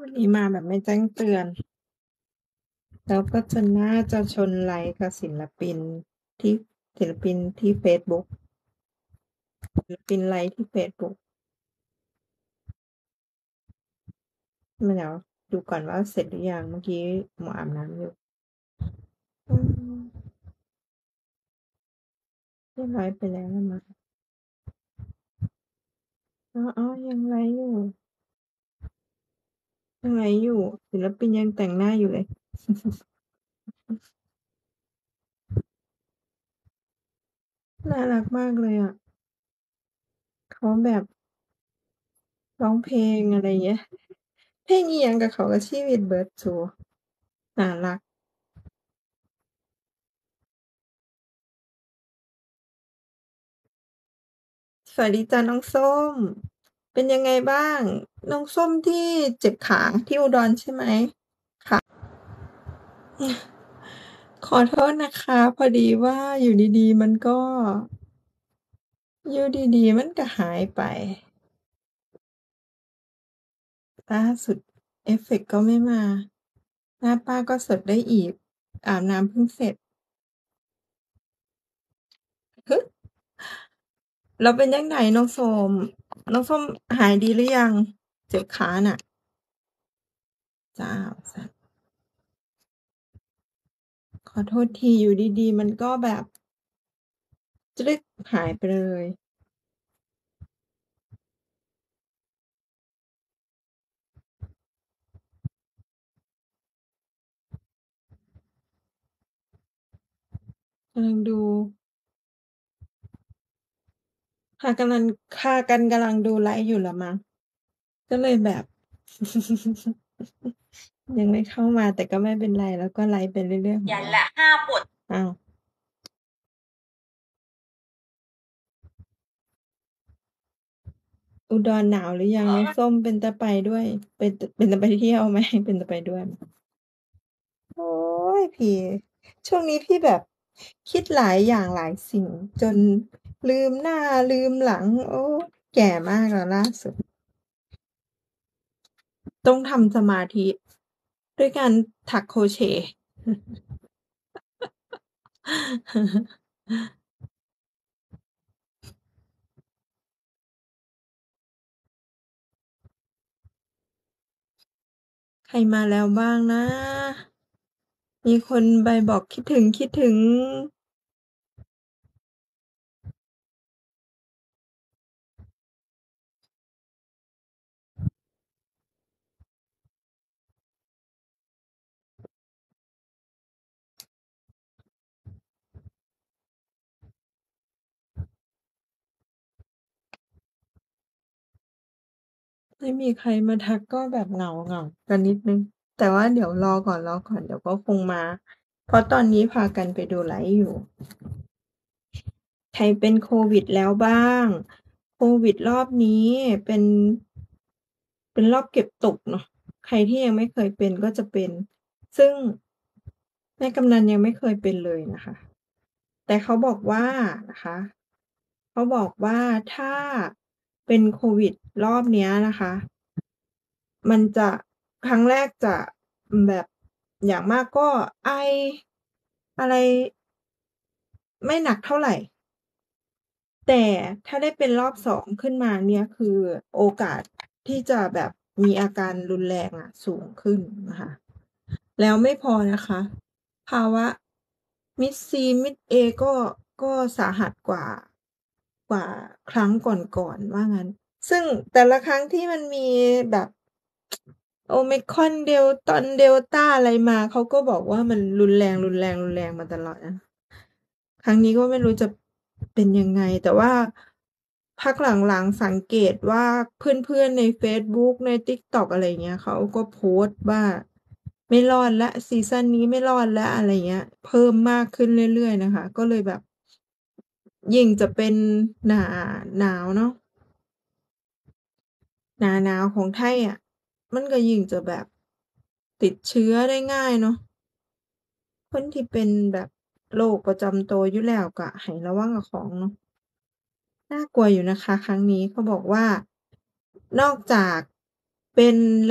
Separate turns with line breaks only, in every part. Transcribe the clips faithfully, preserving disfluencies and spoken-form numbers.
วันนี้มาแบบไม่แจ้งเตือน แล้วก็จะน่าจะชนไลฟ์กับศิลปินที่ศิลปินที่เฟซบุ๊กศิลปินไลฟ์ที่เฟซบุ๊กมาเดี๋ยวดูก่อนว่าเสร็จหรือยังเมื่อกี้หมออาบน้ำอยู่อืมเรียบร้อยไปแล้วนะมาอ๋ออ๋อยังไลฟ์อยู่ยังไลฟ์อยู่ศิลปินยังแต่งหน้าอยู่เลย น่ารักมากเลยอ่ะเขาแบบร้องเพลงอะไรเงี้ยเพลงอีหยังกับเขากับชีวิตเบิร์ดโชว์น่ารัก สวัสดีจ้าน้องส้ม เป็นยังไงบ้าง น้องส้มที่เจ็บขาที่อุดรใช่ไหมค่ะขอโทษนะคะพอดีว่าอยู่ดีๆมันก็อยู่ดีๆมันก็หายไปล่าสุดเอฟเฟกต์ก็ไม่มาหน้าป้าก็สดได้อีกอาบน้ำเพิ่งเสร็จฮึแล้วเป็นยังไงน้องส้มน้องส้มหายดีหรือยังเจ็บขาน่ะจ้าขอโทษทีอยู่ดีๆมันก็แบบจึ๊กหายไปเลยกำลังดู ค่ะกำลังค่ะกันกำลังดูไลฟ์อยู่ละมั้งก็เลยแบบ ยังไม่เข้ามาแต่ก็ไม่เป็นไรแล้วก็ไลฟ์ไปเรื่อยๆของเราอ้าวอุดรหนาวหรือยังน้องส้มเป็นตาไปด้วยเป็นเป็นตาไปเที่ยวไหมเป็นตาไปด้วยไหมโอ้ยพี่ช่วงนี้พี่แบบคิดหลายอย่างหลายสิ่งจนลืมหน้าลืมหลังโอ้แก่มากแล้วล่าสุดต้องทำสมาธิด้วยการถักโครเชต์ ใครมาแล้วบ้างนะ มีคนไปบอกคิดถึงคิดถึงไม่มีใครมาทักก็แบบเหงาเหงากันนิดนึง แต่ว่าเดี๋ยวรอก่อนรอก่อนเดี๋ยวก็คงมา เพราะตอนนี้พากันไปดูไลฟ์อยู่ ใครเป็นโควิดแล้วบ้าง โควิดรอบนี้เป็น เป็นรอบเก็บตกเนาะใครที่ยังไม่เคยเป็นก็จะเป็น ซึ่งแม่กำนันยังไม่เคยเป็นเลยนะคะ แต่เขาบอกว่านะคะ เขาบอกว่าถ้าเป็นโควิดรอบเนี้ยนะคะ มันจะครั้งแรกจะแบบอย่างมากก็ไออะไรไม่หนักเท่าไหร่ แต่ถ้าได้เป็นรอบสองขึ้นมาเนี่ยคือโอกาสที่จะแบบมีอาการรุนแรงอะสูงขึ้นนะคะแล้วไม่พอนะคะภาวะมิดซีมิดเอก็ก็สาหัสกว่ากว่าครั้งก่อนๆว่างั้นซึ่งแต่ละครั้งที่มันมีแบบโอไมครอนเดลตอนเดลต้าอะไรมาเขาก็บอกว่ามันรุนแรงรุนแรงรุนแรงมาตลอดนะครั้งนี้ก็ไม่รู้จะเป็นยังไงแต่ว่าพักหลังๆสังเกตว่าเพื่อนๆในเฟซบุ๊กใน TikTok อะไรเงี้ยเขาก็โพสต์ว่าไม่รอดแล้วซีซั่นนี้ไม่รอดแล้วอะไรเงี้ยเพิ่มมากขึ้นเรื่อยๆนะคะก็เลยแบบยิ่งจะเป็นหนาหนาวเนาะ หน้าหนาวของไทยอะมันก็ยิ่งจะแบบติดเชื้อได้ง่ายเนาะคนที่เป็นแบบโรคประจำตัวอยู่แล้วก็ให้ระวังกับของเนาะน่ากลัวอยู่นะคะครั้งนี้เขาบอกว่านอกจากเป็นและ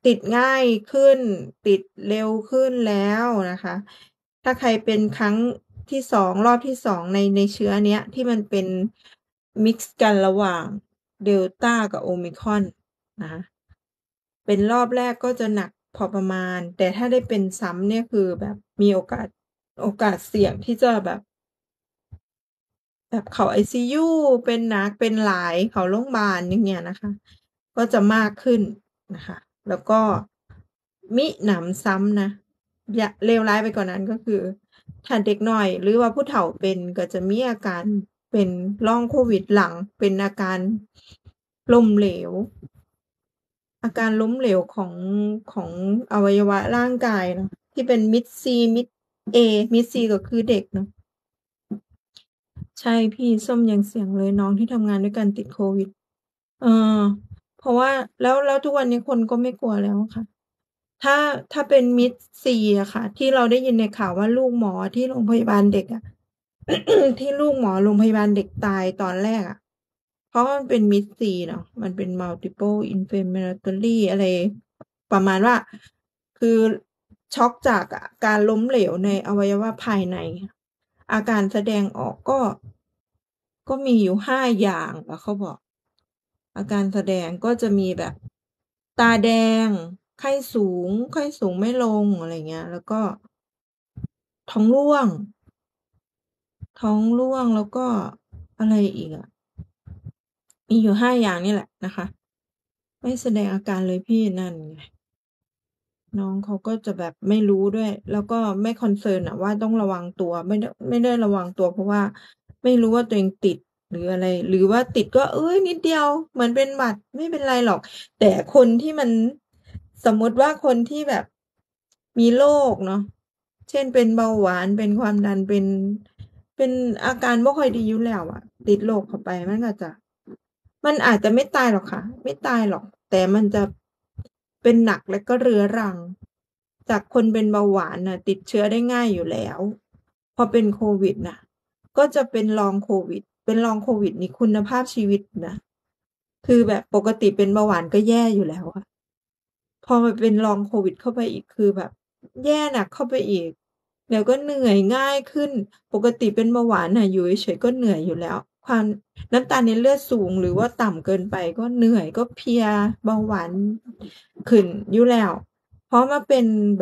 ติดง่ายขึ้น ติดเร็วขึ้นแล้วนะคะ ถ้าใครเป็นครั้งที่ สอง รอบที่ สอง ใน ในเชื้อเนี้ย ที่มันเป็น มิกซ์ กันระหว่าง Delta กับ Omicron นะคะ เป็นรอบแรกก็จะหนักพอประมาณ แต่ถ้าได้เป็นซ้ำเนี่ย คือแบบมีโอกาส โอกาสเสี่ยงที่จะแบบ แบบเข้าไอซียู เป็นหนัก เป็นหลาย เข้าโรงบาล อย่างเงี้ยนะคะ ก็จะมากขึ้นนะคะ แล้วก็มิหนำซ้ำนะ ยะ เลวร้ายไปกว่านั้น ก็คือ ถ้าเด็กน้อย หรือว่าผู้เฒ่าเป็น ก็จะมีอาการเป็น Long โควิดหลัง เป็นอาการล้มเหลว อาการล้มเหลวของ ของอวัยวะร่างกายเนาะ ที่เป็นมิด C มิด A มิด C ก็คือเด็กเนาะ ใช่พี่ ส้มยังเสี่ยงเลย น้องที่ทำงานด้วยกันติดโควิด เออ เพราะว่า แล้ว แล้วทุกวันนี้คนก็ไม่กลัวแล้วอะค่ะ ถ้า ถ้าเป็นมิด C อะค่ะ ที่เราได้ยินในข่าวว่า ลูกหมอที่โรงพยาบาลเด็กอะ ที่ลูกหมอโรงพยาบาลเด็กตายตอนแรกอะ เพราะว่ามันเป็นมิด C เนาะ มันเป็น multiple inflammatory อะไร ประมาณว่า คือช็อกจาก อะ การล้มเหลวในอวัยวะภายใน อาการแสดงออกก็ ก็มีอยู่ ห้า อย่างอะ เขาบอก อาการแสดงก็จะมีแบบตาแดง ไข้สูง ไข้สูงไม่ลง อะไรเงี้ย แล้วก็ ท้องร่วง ท้องร่วง แล้วก็อะไรอีกอะ มีอยู่ ห้า อย่างนี่แหละนะคะ ไม่แสดงอาการเลยพี่ นั่นไง น้องเขาก็จะแบบไม่รู้ด้วย แล้วก็ไม่ คอนเซิร์น อะว่าต้องระวังตัว ไม่ได้ ไม่ได้ระวังตัว เพราะว่าไม่รู้ว่าตัวเองติด หรืออะไร หรือว่าติดก็ เอ๊ย นิดเดียว เหมือนเป็นหวัด ไม่เป็นไรหรอก แต่คนที่มัน สมมุติว่าคนที่แบบมีโรคเนาะ เช่น เป็นเบาหวาน เป็นความดัน เป็น เป็นอาการบ่ค่อยดีอยู่แล้วอะ ติดโรคเข้าไปมันก็จะ มันอาจจะไม่ตายหรอกค่ะ ไม่ตายหรอก แต่มันจะเป็นหนักและก็เรื้อรัง จากคนเป็นเบาหวานน่ะ ติดเชื้อได้ง่ายอยู่แล้ว พอเป็นโควิดน่ะ ก็จะเป็น Long โควิด เป็น Long โควิดนี่คุณภาพชีวิตนะ คือแบบปกติเป็นเบาหวานก็แย่อยู่แล้วอะ พอมาเป็น Long โควิดเข้าไปอีก คือแบบแย่หนักเข้าไปอีก แล้วก็เหนื่อยง่ายขึ้น ปกติเป็นเบาหวานน่ะ อยู่เฉย ๆ ก็เหนื่อยอยู่แล้ว ความ น้ำตาลในเลือดสูง หรือว่าต่ำเกินไปก็เหนื่อย ก็เพลีย เบาหวานขึ้นอยู่แล้ว พอมาเป็นแบบ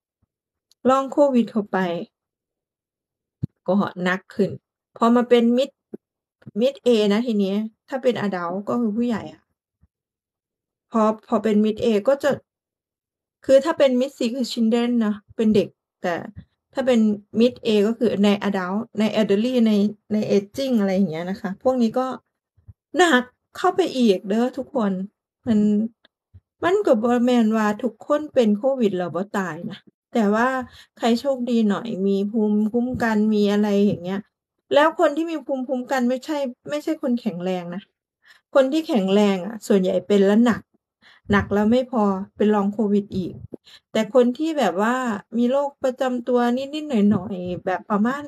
Long โควิดเข้าไป ก็หนักขึ้น พอมาเป็นมิด มิด A นะทีนี้ ถ้าเป็น อะดัลต์ ก็คือผู้ใหญ่อะ พอ พอเป็นมิด A ก็จะ คือถ้าเป็นมิด C คือ Children เนาะ เป็นเด็ก แต่ถ้าเป็นมิด A ก็คือใน อะดัลต์ ใน Elderly ใน ใน Aging อะไรอย่างเงี้ยนะคะ พวกนี้ก็หนักเข้าไปอีกเด้อทุกคน มัน มันก็บ่แม่นว่าทุกคนเป็นโควิดแล้วบ่ตายนะ แต่ว่าใครโชคดีหน่อย มีภูมิคุ้มกัน มีอะไรอย่างเงี้ย แล้วคนที่มีภูมิคุ้มกันไม่ใช่ ไม่ใช่คนแข็งแรงนะ คนที่แข็งแรงอะส่วนใหญ่เป็นแล้วหนัก หนักแล้วไม่พอ เป็น Long โควิดอีก แต่คนที่แบบว่ามีโรคประจำตัวนิด ๆ หน่อย ๆ แบบประมาณ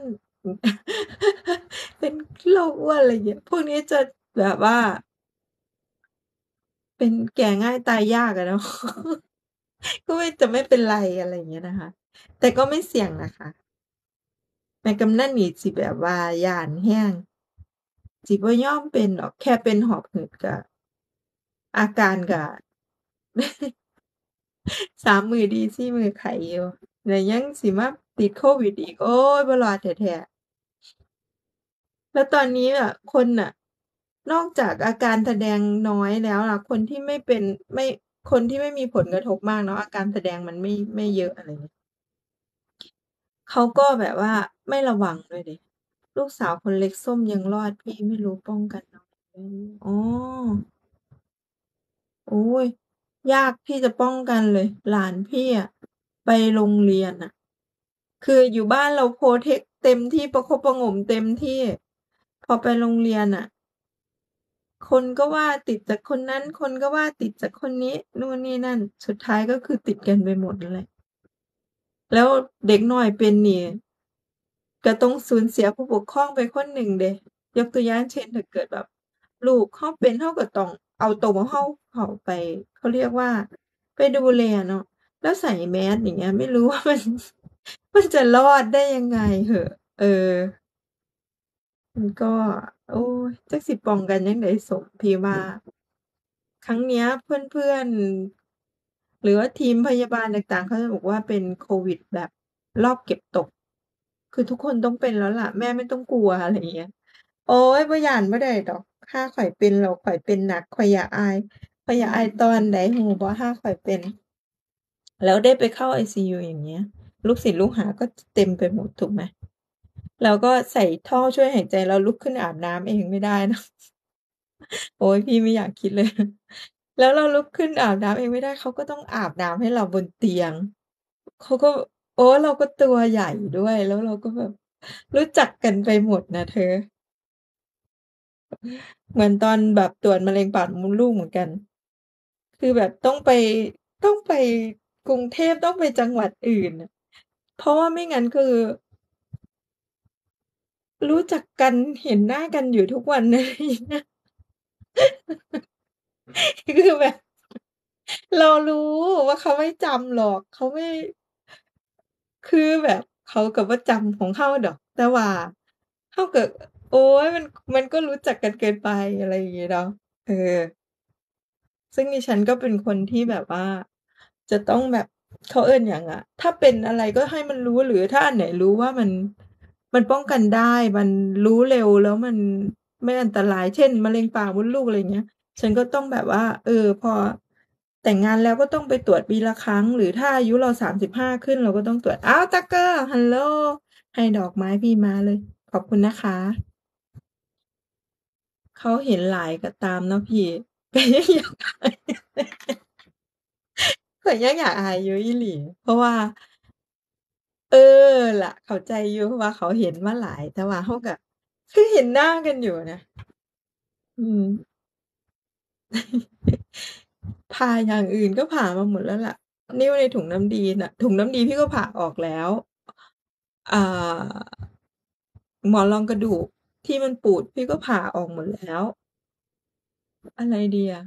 เป็นโรคอ้วน อะไรอย่างเงี้ย พวกนี้จะแบบว่า เป็นแก่ง่ายตายยากอะเนาะ ก็ไม่ จะไม่เป็นไร อะไรอย่างเงี้ยนะคะ แต่ก็ไม่เสี่ยงนะคะ แต่กำนันนี่สิแบบว่าย้านแรง สิบ่ยอมเป็นดอก แค่เป็นหอบหืดก็ อาการก็ สาม มื้อดี สี่ มื้อไข้อยู่ แล้วยังสิมาติดโควิดอีก โอ๊ย บ่รอดแท้ ๆ แล้วตอนนี้อะ คนน่ะ นอกจากอาการแสดงน้อยแล้วอะ คนที่ไม่เป็น ไม่ คนที่ไม่มีผลกระทบมากเนาะ อาการแสดงมันไม่ ไม่เยอะ อะไรเงี้ย เขาก็แบบว่าไม่ระวังด้วยดิ ลูกสาวคนเล็กส้มยังรอดพี่ ไม่รู้ป้องกันน้องได้ไหม อ๋อ โอ๊ย ยากที่จะป้องกันเลย หลานพี่อะไปโรงเรียนน่ะ คืออยู่บ้านเรา โพรเทกต์ เต็มที่ ประคบประหงมเต็มที่ พอไปโรงเรียนน่ะ คนก็ว่าติดจากคนนั้น คนก็ว่าติดจากคนนี้ นู่นนี่นั่น สุดท้ายก็คือติดกันไปหมดนั่นแหละ แล้วเด็กน้อยเป็นนี่ ก็ต้องสูญเสียผู้ปกครองไปคนหนึ่งเดะ ยกตัวอย่างเช่น ถ้าเกิดแบบลูกเราเป็น เราก็ต้องเอาตัวเราเข้าไป เขาเรียกว่าไปดูแลเนาะ แล้วใส่แมส อย่างเงี้ย ไม่รู้ ว่ามัน มันจะรอดได้ยังไงเหอะ เออ มันก็ โอ๊ย จักสิป้องกันจั่งใดส้ม พี่ว่า ครั้งเนี้ยเพื่อน ๆ หรือว่าทีมพยาบาลต่าง ๆ เขาจะบอกว่าเป็นโควิดแบบรอบเก็บตก คือทุกคนต้องเป็นแล้วล่ะ แม่ไม่ต้องกลัว อะไรอย่างเงี้ย โอ๊ย บ่ย้านบ่ได้ดอก ห่าข้อยเป็นแล้วข้อยเป็นหนัก ข้อยอยากอาย ข้อยอยากอายตอนใดรู้บ่ ห่าข้อยเป็น แล้วได้ไปเข้าไอซียู อย่างเงี้ย ลูกศิษย์ลูกหาก็ จ เต็มไปหมด ถูกไหม เราก็ใส่ท่อช่วยหายใจ เราลุกขึ้นอาบน้ำเองไม่ได้ นะ โอ๊ย พี่ไม่อยากคิด เลย แล้วเราลุกขึ้นอาบน้ำเองไม่ได้ เขาก็ต้องอาบน้ำให้เราบนเตียง เขาก็ โอ้ เราก็ตัวใหญ่ด้วย แล้วเราก็แบบรู้จักกันไปหมดนะเธอ เหมือนตอนแบบตรวจมะเร็งปากมดลูกเหมือนกัน คือแบบต้องไป ต้องไปกรุงเทพ ต้องไปจังหวัดอื่นน่ะ เพราะว่าไม่งั้นคือ รู้จักกัน เห็นหน้ากันอยู่ทุกวัน อะไรอย่างเงี้ย คือแบบ เรารู้ว่าเขาไม่จำหรอก เขาไม่ คือแบบเขาก็บ่จำของเราดอก แต่ว่าเราก็ โอ๊ย มัน มันก็รู้จักกันเกินไป อะไรอย่างงี้เนาะ เออ ซึ่งดิฉันก็เป็นคนที่แบบว่าจะต้องแบบ เขาเอิ้นหยังอะ ถ้าเป็นอะไรก็ให้มันรู้ หรือถ้าอันไหนรู้ว่ามัน มันป้องกันได้ มันรู้เร็ว แล้วมันไม่อันตราย เช่น มะเร็งปากมดลูก อะไรอย่างเงี้ย ฉันก็ต้องแบบว่า เออ พอแต่งงานแล้วก็ต้องไปตรวจปีละครั้ง หรือถ้าอายุเรา สามสิบห้า ขึ้นเราก็ต้องตรวจ อ้าว ตั๊กเกอร์ ฮัลโหล ให้ดอกไม้พี่มาเลย ขอบคุณนะคะ เขาเห็นหลายก็ตามเนาะพี่ ก็ยังอยากอาย ข้อยยังอยากอายอยู่อีหลี เพราะว่า เออ ล่ะ เข้าใจอยู่ว่าเขาเห็นมาหลาย แต่ว่าเราก็คือเห็นหน้ากันอยู่นะ อืม ผ่าอย่างอื่นก็ผ่ามาหมดแล้วล่ะ นิ้วในถุงน้ำดีน่ะ ถุงน้ำดีพี่ก็ผ่าออกแล้ว อ่า หมอนรองกระดูกที่มันปูด พี่ก็ผ่าออกหมดแล้ว อะไรดีอะ?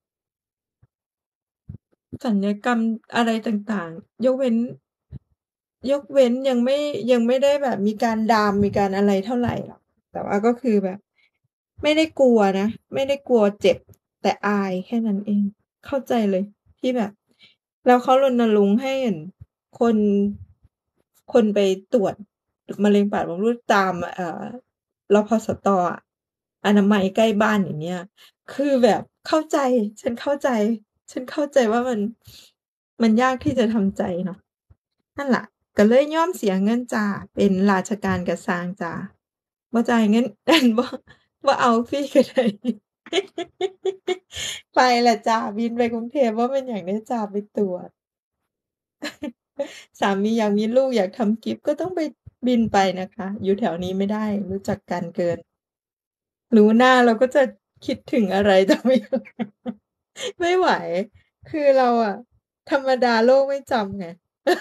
ศัลยกรรมอะไรต่าง ๆ ยกเว้น ยกเว้นยังไม่ ยังไม่ได้แบบมีการดาม มีการอะไรเท่าไรหรอก แต่ว่าก็คือแบบไม่ได้กลัวนะ ไม่ได้กลัวเจ็บ แต่อายแค่นั้นเอง เข้าใจเลยที่แบบ แล้วเขารณรงค์ให้ อั่น คน คนไปตรวจ มะเร็งปากมดลูกตาม อ่า รพสต. อะ อนามัยใกล้บ้าน อย่างเงี้ย คือแบบเข้าใจ ฉันเข้าใจ ฉันเข้าใจว่ามัน มันยากที่จะทำใจเนาะ นั่นล่ะ ก็เลยยอมเสียเงินจ้ะ เป็นราชการก็สร้างจ้ะ บ่จ่ายเงิน อั่น บ่ บ่เอาฟรีก็ได้ ไปล่ะจ้ะ บินไปกรุงเทพ บ่แม่นหยังเด้อจ้ะ ไปตรวจ สามีอยากมีลูก อยากทำกิฟต์ ก็ต้องไป บินไปนะคะ อยู่แถวนี้ไม่ได้ รู้จักกันเกิน รู้หน้าเราก็จะคิดถึงอะไร แต่ไม่ ไม่ไหว คือเราอะธรรมดาโลกไม่จำไง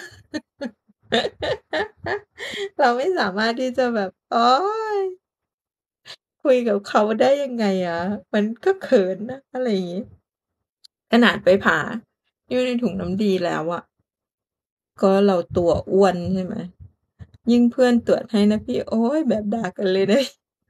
เราไม่สามารถที่จะแบบ โอ๊ย คุยกับเขาได้ยังไงอะ มันก็เขินนะ อะไรอย่างงี้ ขนาดไปผ่านิ้วในถุงน้ำดีแล้วอะ ก็เราตัวอ้วนใช่ไหม ยิ่งเพื่อนตรวจให้นะพี่ โอ๊ย แบบด่ากันเลย เดะ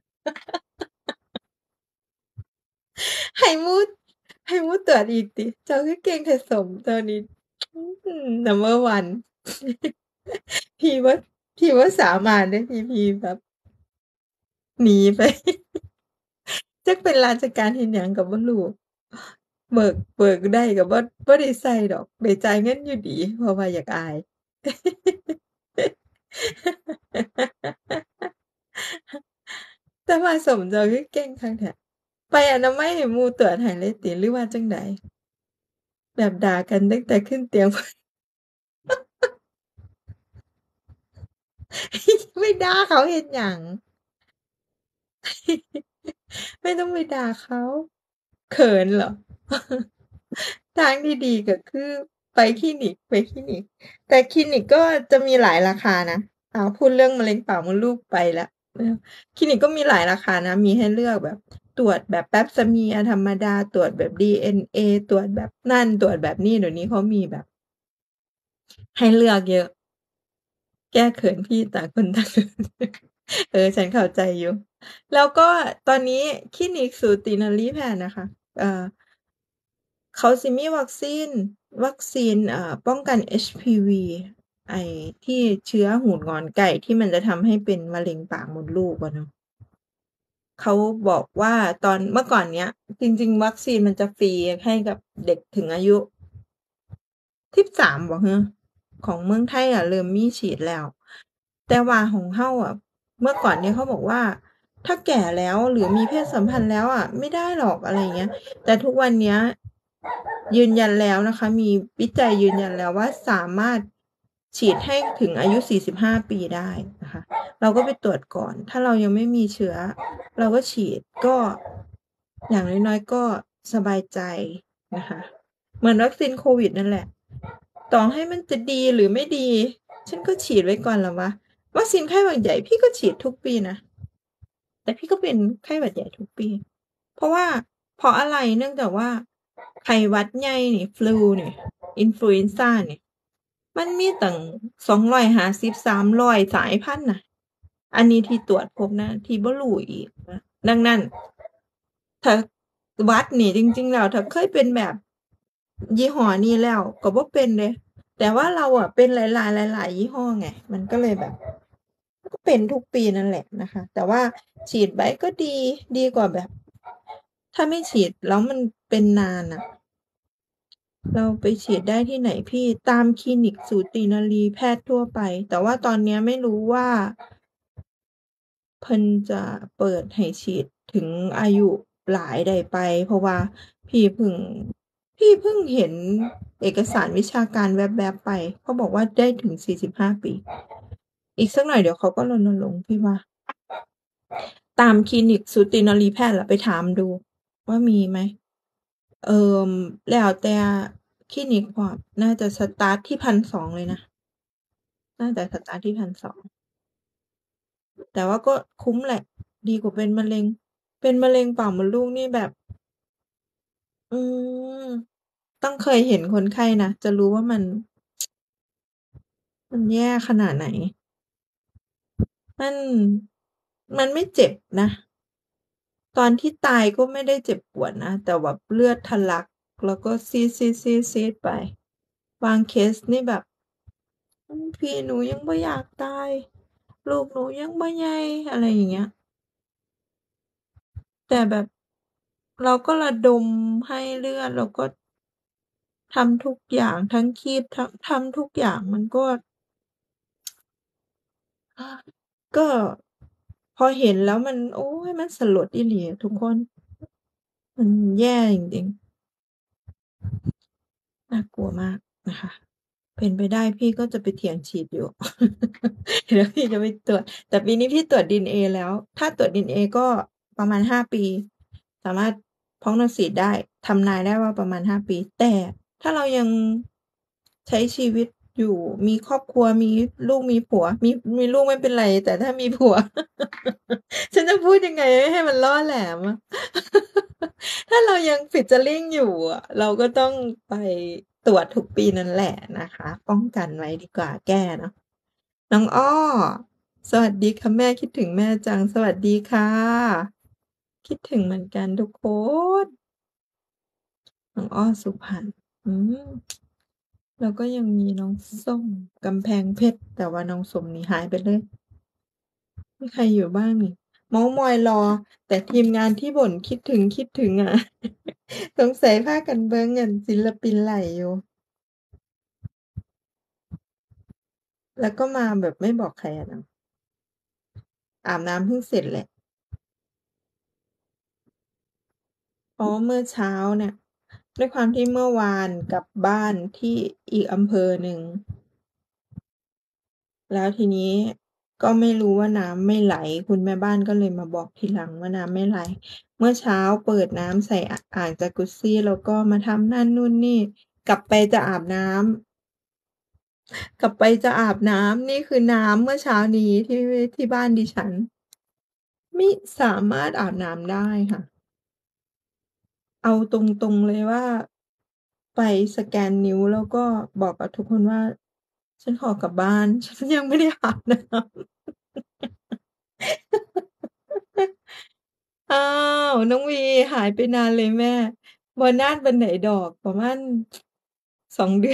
ให้หมู่ ให้หมู่ตรวจอีกติ เจ้าคือเก่งแท้ส้ม เจ้านี่ อื้อฮือ Number one พี่บ่ พี่บ่สามารถเดะ พี่ พี่แบบ หนีไป จักเป็นราชการเฮ็ดหยังก็บ่รู้ เบิก เบิกได้ก็บ่ บ่ได้ใช้ดอก ได้จ่ายเงินอยู่ดี เพราะว่าอยากอาย แต่ว่าส้มเจ้าคือเก่งคักแท้ ไปอนามัยให้หมู่ตรวจให้เลยติ หรือว่าจั่งใด? แบบด่ากันตั้งแต่ขึ้นเตียง ไปด่าเขาเฮ็ดหยัง? ไม่ต้องไปด่าเขา เขินเหรอ? ทางที่ดีก็คือไปคลินิก ไปคลินิก แต่คลินิกก็จะมีหลายราคานะ อ้าว พูดเรื่องมะเร็งปากมดลูกไปแล้ว เออ คลินิกก็มีหลายราคานะ มีให้เลือกแบบตรวจแบบแปปสเมียร์ธรรมดา ตรวจแบบ ดี เอ็น เอ ตรวจแบบนั่น ตรวจแบบนี่ เดี๋ยวนี้เขามีแบบ ให้เลือกเยอะ แก้เขินพี่ ต่างคนต่าง เออ ฉันเข้าใจอยู่ แล้วก็ตอนนี้คลินิกสูตินรีแพทย์น่ะค่ะ เอ่อ เขาสิมีวัคซีน วัคซีน อ่า ป้องกัน เอช พี วี ไอ้ที่เชื้อหูดงอนไก่ ที่มันจะทำให้เป็นมะเร็งปากมดลูกอะเนาะ เขาบอกว่าตอน เมื่อก่อนเนี้ย จริง ๆ วัคซีนมันจะฟรีให้กับเด็กถึงอายุ สิบสาม บ่ฮึ ของเมืองไทยอะเริ่มมีฉีดแล้ว แต่ว่าของเราอะ เมื่อก่อนเนี่ยเขาบอกว่า ถ้าแก่แล้วหรือมีเพศสัมพันธ์แล้วอะ ไม่ได้หรอก อะไรอย่างเงี้ย แต่ทุกวันเนี้ย ยืนยันแล้วนะคะ มีวิจัยยืนยันแล้วว่า สามารถฉีดให้ถึงอายุ สี่สิบห้า ปีได้นะคะ เราก็ไปตรวจก่อน ถ้าเรายังไม่มีเชื้อ เราก็ฉีด ก็อย่างน้อย ๆ ก็สบายใจนะคะ เหมือนวัคซีนโควิดนั่นแหละ ต่อให้มันจะดีหรือไม่ดี ฉันก็ฉีดไว้ก่อนล่ะวะ วัคซีนไข้หวัดใหญ่พี่ก็ฉีดทุกปีนะ แต่พี่ก็เป็นไข้หวัดใหญ่ทุกปี เพราะว่า เพราะอะไร เนื่องจากว่า ไข้หวัดใหญ่นี่ flu นี่ Influenza นี่ มันมีตั้ง สองร้อยห้าสิบ สามร้อย สายพันธุ์น่ะ อันนี้ที่ตรวจพบนะ ที่บ่รู้อีกนะ ดังนั้น ถ้าหวัดนี่จริง ๆ แล้ว ถ้าเคยเป็นแบบยี่ห้อนี้แล้วก็บ่เป็นเดะ แต่ว่าเราอะเป็นหลาย ๆ หลาย ๆ ยี่ห้อไง มันก็เลยแบบ มันก็เป็นทุกปีนั่นแหละนะคะ แต่ว่าฉีดไว้ก็ดี ดีกว่าแบบ ถ้าไม่ฉีดแล้วมันเป็นนานน่ะ เราไปฉีดได้ที่ไหนพี่ ตามคลินิกสูตินรีแพทย์ทั่วไป แต่ว่าตอนเนี้ยไม่รู้ว่า เพิ่นจะเปิดให้ฉีดถึงอายุหลายใดไป เพราะว่าพี่เพิ่ง พี่เพิ่งเห็นเอกสารวิชาการแว็บ ๆ ไป เขาบอกว่าได้ถึง สี่สิบห้า ปี อีกสักหน่อยเดี๋ยวเขาก็รณรงค์พี่ว่า ตามคลินิกสูตินรีแพทย์อะไปถามดูว่ามีไหม เอ่อ แล้วแต่คลินิกพร้อม น่าจะสตาร์ตที่ พันสอง เลยนะ น่าจะสตาร์ตที่ พันสอง แต่ว่าก็คุ้มแหละ ดีกว่าเป็นมะเร็ง เป็นมะเร็งปากมดลูกนี่แบบ อืม ต้องเคยเห็นคนไข้นะ จะรู้ว่ามัน มันแย่ขนาดไหน มัน มันไม่เจ็บนะ ตอนที่ตายก็ไม่ได้เจ็บปวดนะ แต่แบบเลือดทะลัก แล้วก็ซีด ๆ ๆ ๆ ไป บางเคสนี่แบบ อืม พี่หนูยังบ่อยากตาย ลูกหนูยังบ่ใหญ่ อะไรอย่างเงี้ย แต่แบบเราก็ระดมให้เลือด แล้วก็ ทำทุกอย่าง ทั้งคีบ ทั้ง ทำทุกอย่าง มันก็ ก็พอเห็นแล้วมัน โอ๊ย มันสลดอีหลีอะทุกคน มันแย่จริง ๆ น่ากลัวมากนะคะ เป็นไปได้พี่ก็จะไปเถียงฉีดอยู่ เดี๋ยวพี่จะไปตรวจ แต่ปีนี้พี่ตรวจดีเอ็นเอแล้ว ถ้าตรวจดีเอ็นเอก็ประมาณ ห้า ปี สามารถ prognosis ได้ ทำนายได้ว่าประมาณ ห้า ปี แต่ถ้าเรายังใช้ชีวิตอยู่ มีครอบครัว มีลูก มีผัว มี มีลูกไม่เป็นไร แต่ถ้ามีผัว ฉันจะพูดยังไงให้มันล่อแหลมอะ ถ้าเรายัง featuring อยู่อะ เราก็ต้องไปตรวจทุกปีนั่นแหละนะคะ ป้องกันไว้ดีกว่าแก้เนาะ น้องอ้อ สวัสดีค่ะแม่ คิดถึงแม่จัง สวัสดีค่ะ คิดถึงเหมือนกันทุกคน น้องอ้อ สุพรรณ อืม แล้วก็ยังมีน้องส้ม กำแพงเพชร แต่ว่าน้องส้มนี่หายไปเลย มีใครอยู่บ้างนี่ เม้าท์มอยรอ แต่ทีมงานที่บ่นคิดถึง ๆ อะ สงสัยพากันเบิ่งอันศิลปินไลฟ์อยู่ แล้วก็มาแบบไม่บอกใครอะเนาะ อาบน้ำเพิ่งเสร็จแหละ อ๋อ เมื่อเช้าเนี่ย ด้วยความที่เมื่อวานกลับบ้านที่อีกอำเภอหนึ่ง แล้วทีนี้ก็ไม่รู้ว่าน้ำไม่ไหล คุณแม่บ้านก็เลยมาบอกทีหลังว่าน้ำไม่ไหล เมื่อเช้าเปิดน้ำใส่ อ อ่างจากุซซี แล้วก็มาทำนั่นนู่นนี่ กลับไปจะอาบน้ำ กลับไปจะอาบน้ำ นี่คือน้ำเมื่อเช้านี้ที่ ที่บ้านดิฉัน มิสามารถอาบน้ำได้ค่ะเอาตรง ๆ เลยว่า ไปสแกนนิ้ว แล้วก็บอกกับทุกคนว่า "ฉันขอกลับบ้าน ฉัน ยังไม่ได้อาบน้ำ" อ้าว น้องวีหายไปนานเลยแม่ บ่นานปานใดดอก ประมาณ สอง เดือน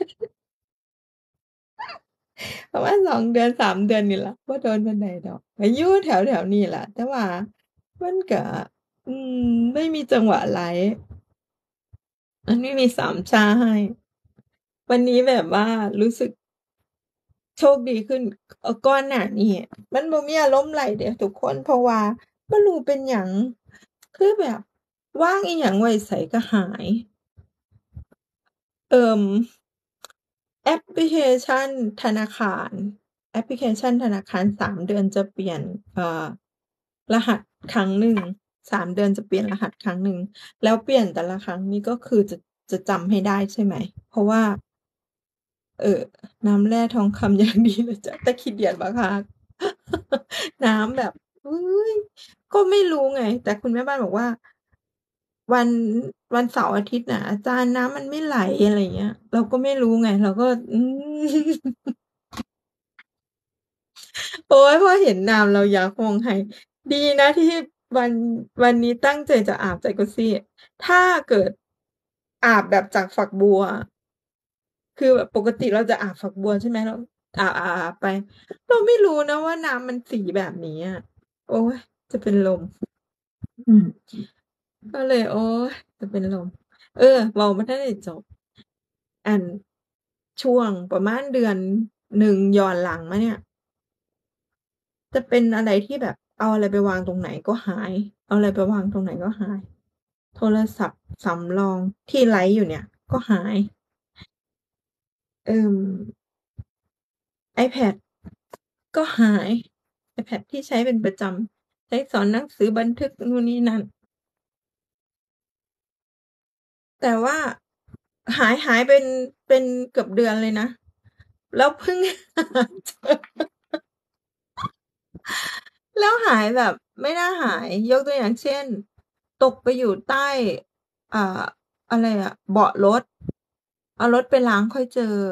ประมาณ สอง เดือน สาม เดือนนี่ล่ะ บ่โดนปานใดดอก ก็อยู่แถว ๆ นี้ล่ะ แต่ว่ามันก็ อืม ไม่มีจังหวะไลฟ์ มันไม่มีสามช่าให้ วันนี้แบบว่ารู้สึก โชคดีขึ้น เอ่อ ก่อนหน้านี้มันบ่มีอารมณ์ไลฟ์เดะทุกคน เพราะว่าบ่รู้เป็นหยัง คือแบบวางอิหยังไว้ไสก็หาย เอ่อ แอปพลิเคชันธนาคาร แอปพลิเคชันธนาคาร สาม เดือนจะเปลี่ยน เอ่อ รหัสครั้งหนึ่ง สาม เดือนจะเปลี่ยนรหัสครั้งหนึ่ง แล้วเปลี่ยนแต่ละครั้งนี่ก็คือจะ จะจำให้ได้ใช่ไหม เพราะว่า เอ่อ น้ำแร่ทองคำ อย่างดีเลยจ้ะ แต่ขี้เดียดบักคัก น้ำแบบ เฮ้ย ก็ไม่รู้ไง แต่คุณแม่บ้านบอกว่า วัน วันเสาร์อาทิตย์น่ะ อาจารย์น้ำมันไม่ไหล อะไรอย่างเงี้ย เราก็ไม่รู้ไง เราก็ อืม โอ๊ย พอเห็นน้ำแล้วอยากร้องไห้ ดีนะที่วัน วันนี้ตั้งใจจะอาบจากุซซี่ ถ้าเกิดอาบแบบจากฝักบัว คือแบบปกติเราจะอาบฝักบัว ใช่ไหม เราอาบ ๆ ๆ ไป เราไม่รู้นะว่าน้ำมันสีแบบนี้อะ โอ๊ย จะเป็นลม อืม ก็เลย โอ๊ย จะเป็นลม เออ เว้าบ่ทันได้จบ อั่น ช่วงประมาณเดือนหนึ่งย้อนหลังมาเนี่ย จะเป็นอะไรที่แบบเอาอะไรไปวางตรงไหนก็หาย เอาอะไรไปวางตรงไหนก็หาย โทรศัพท์สำรองที่ไลฟ์อยู่เนี่ยก็หาย เอ่อ iPad ก็หาย iPad ที่ใช้เป็นประจำ ใช้สอนหนังสือ บันทึกนู่นนี่นั่น แต่ว่าหาย หายเป็น เป็นเกือบเดือนเลยนะ แล้วเพิ่ง หาเจอ แล้วหายแบบไม่น่าหาย ยกตัวอย่างเช่น ตกไปอยู่ใต้ อ่า อะไรอะ เบาะรถ เอารถไปล้างค่อยเจอ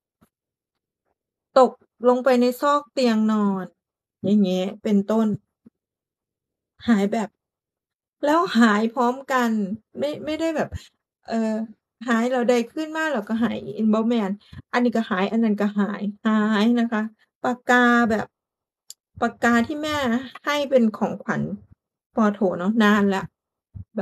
ตกลงไปในซอกเตียงนอน อย่างงี้ เป็นต้น หายแบบ แล้วหายพร้อมกัน ไม่ ไม่ได้แบบ เอ่อ หายแล้วได้คืนมาแล้วก็หายอีก บ่แม่น อันนี้ก็หาย อันนั้นก็หาย หายนะคะ ปากกาแบบ ปากกาที่แม่ให้เป็นของขวัญ ป. โท เนาะ นานแล้ว แบบ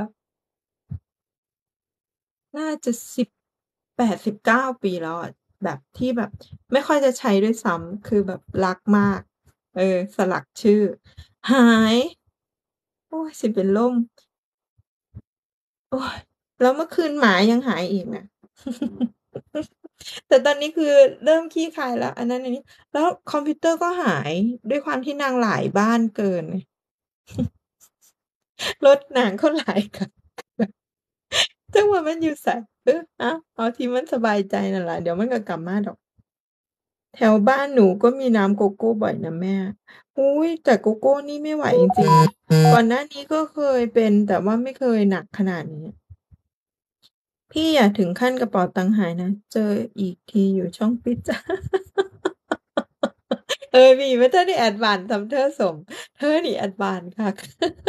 น่าจะ สิบแปดสิบเก้า ปีแล้วอะ แบบที่แบบไม่ค่อยจะใช้ด้วยซ้ำ คือแบบรักมาก เออ สลักชื่อ หาย โอ๊ย สิเป็นลม โอ๊ย แล้วเมื่อคืนหมายังหายอีกน่ะ แต่ตอนนี้คือเริ่มคลี่คลายแล้ว อันนั้นอันนี้ แล้วคอมพิวเตอร์ก็หาย ด้วยความที่นางหลายบ้านเกินไง รถนางก็หลายคัน จักว่ามันอยู่ไส เออ เอา เอาที่มันสบายใจนั่นล่ะ เดี๋ยวมันก็กลับมาดอก แถวบ้านหนูก็มีน้ำโกโก้บ่อยนะแม่ อุ๊ย แต่โกโก้นี่ไม่ไหวจริง ๆ ก่อนหน้านี้ก็เคยเป็น แต่ว่าไม่เคยหนักขนาดนี้ พี่อย่าถึงขั้นกระเป๋าตังค์หายนะ เจออีกทีอยู่ช่องปิดจ้ะ เฮ้ย พี่บ่ทันได้แอดวานซ์ส่ำเธอส้ม เธอนี่แอดวานซ์คัก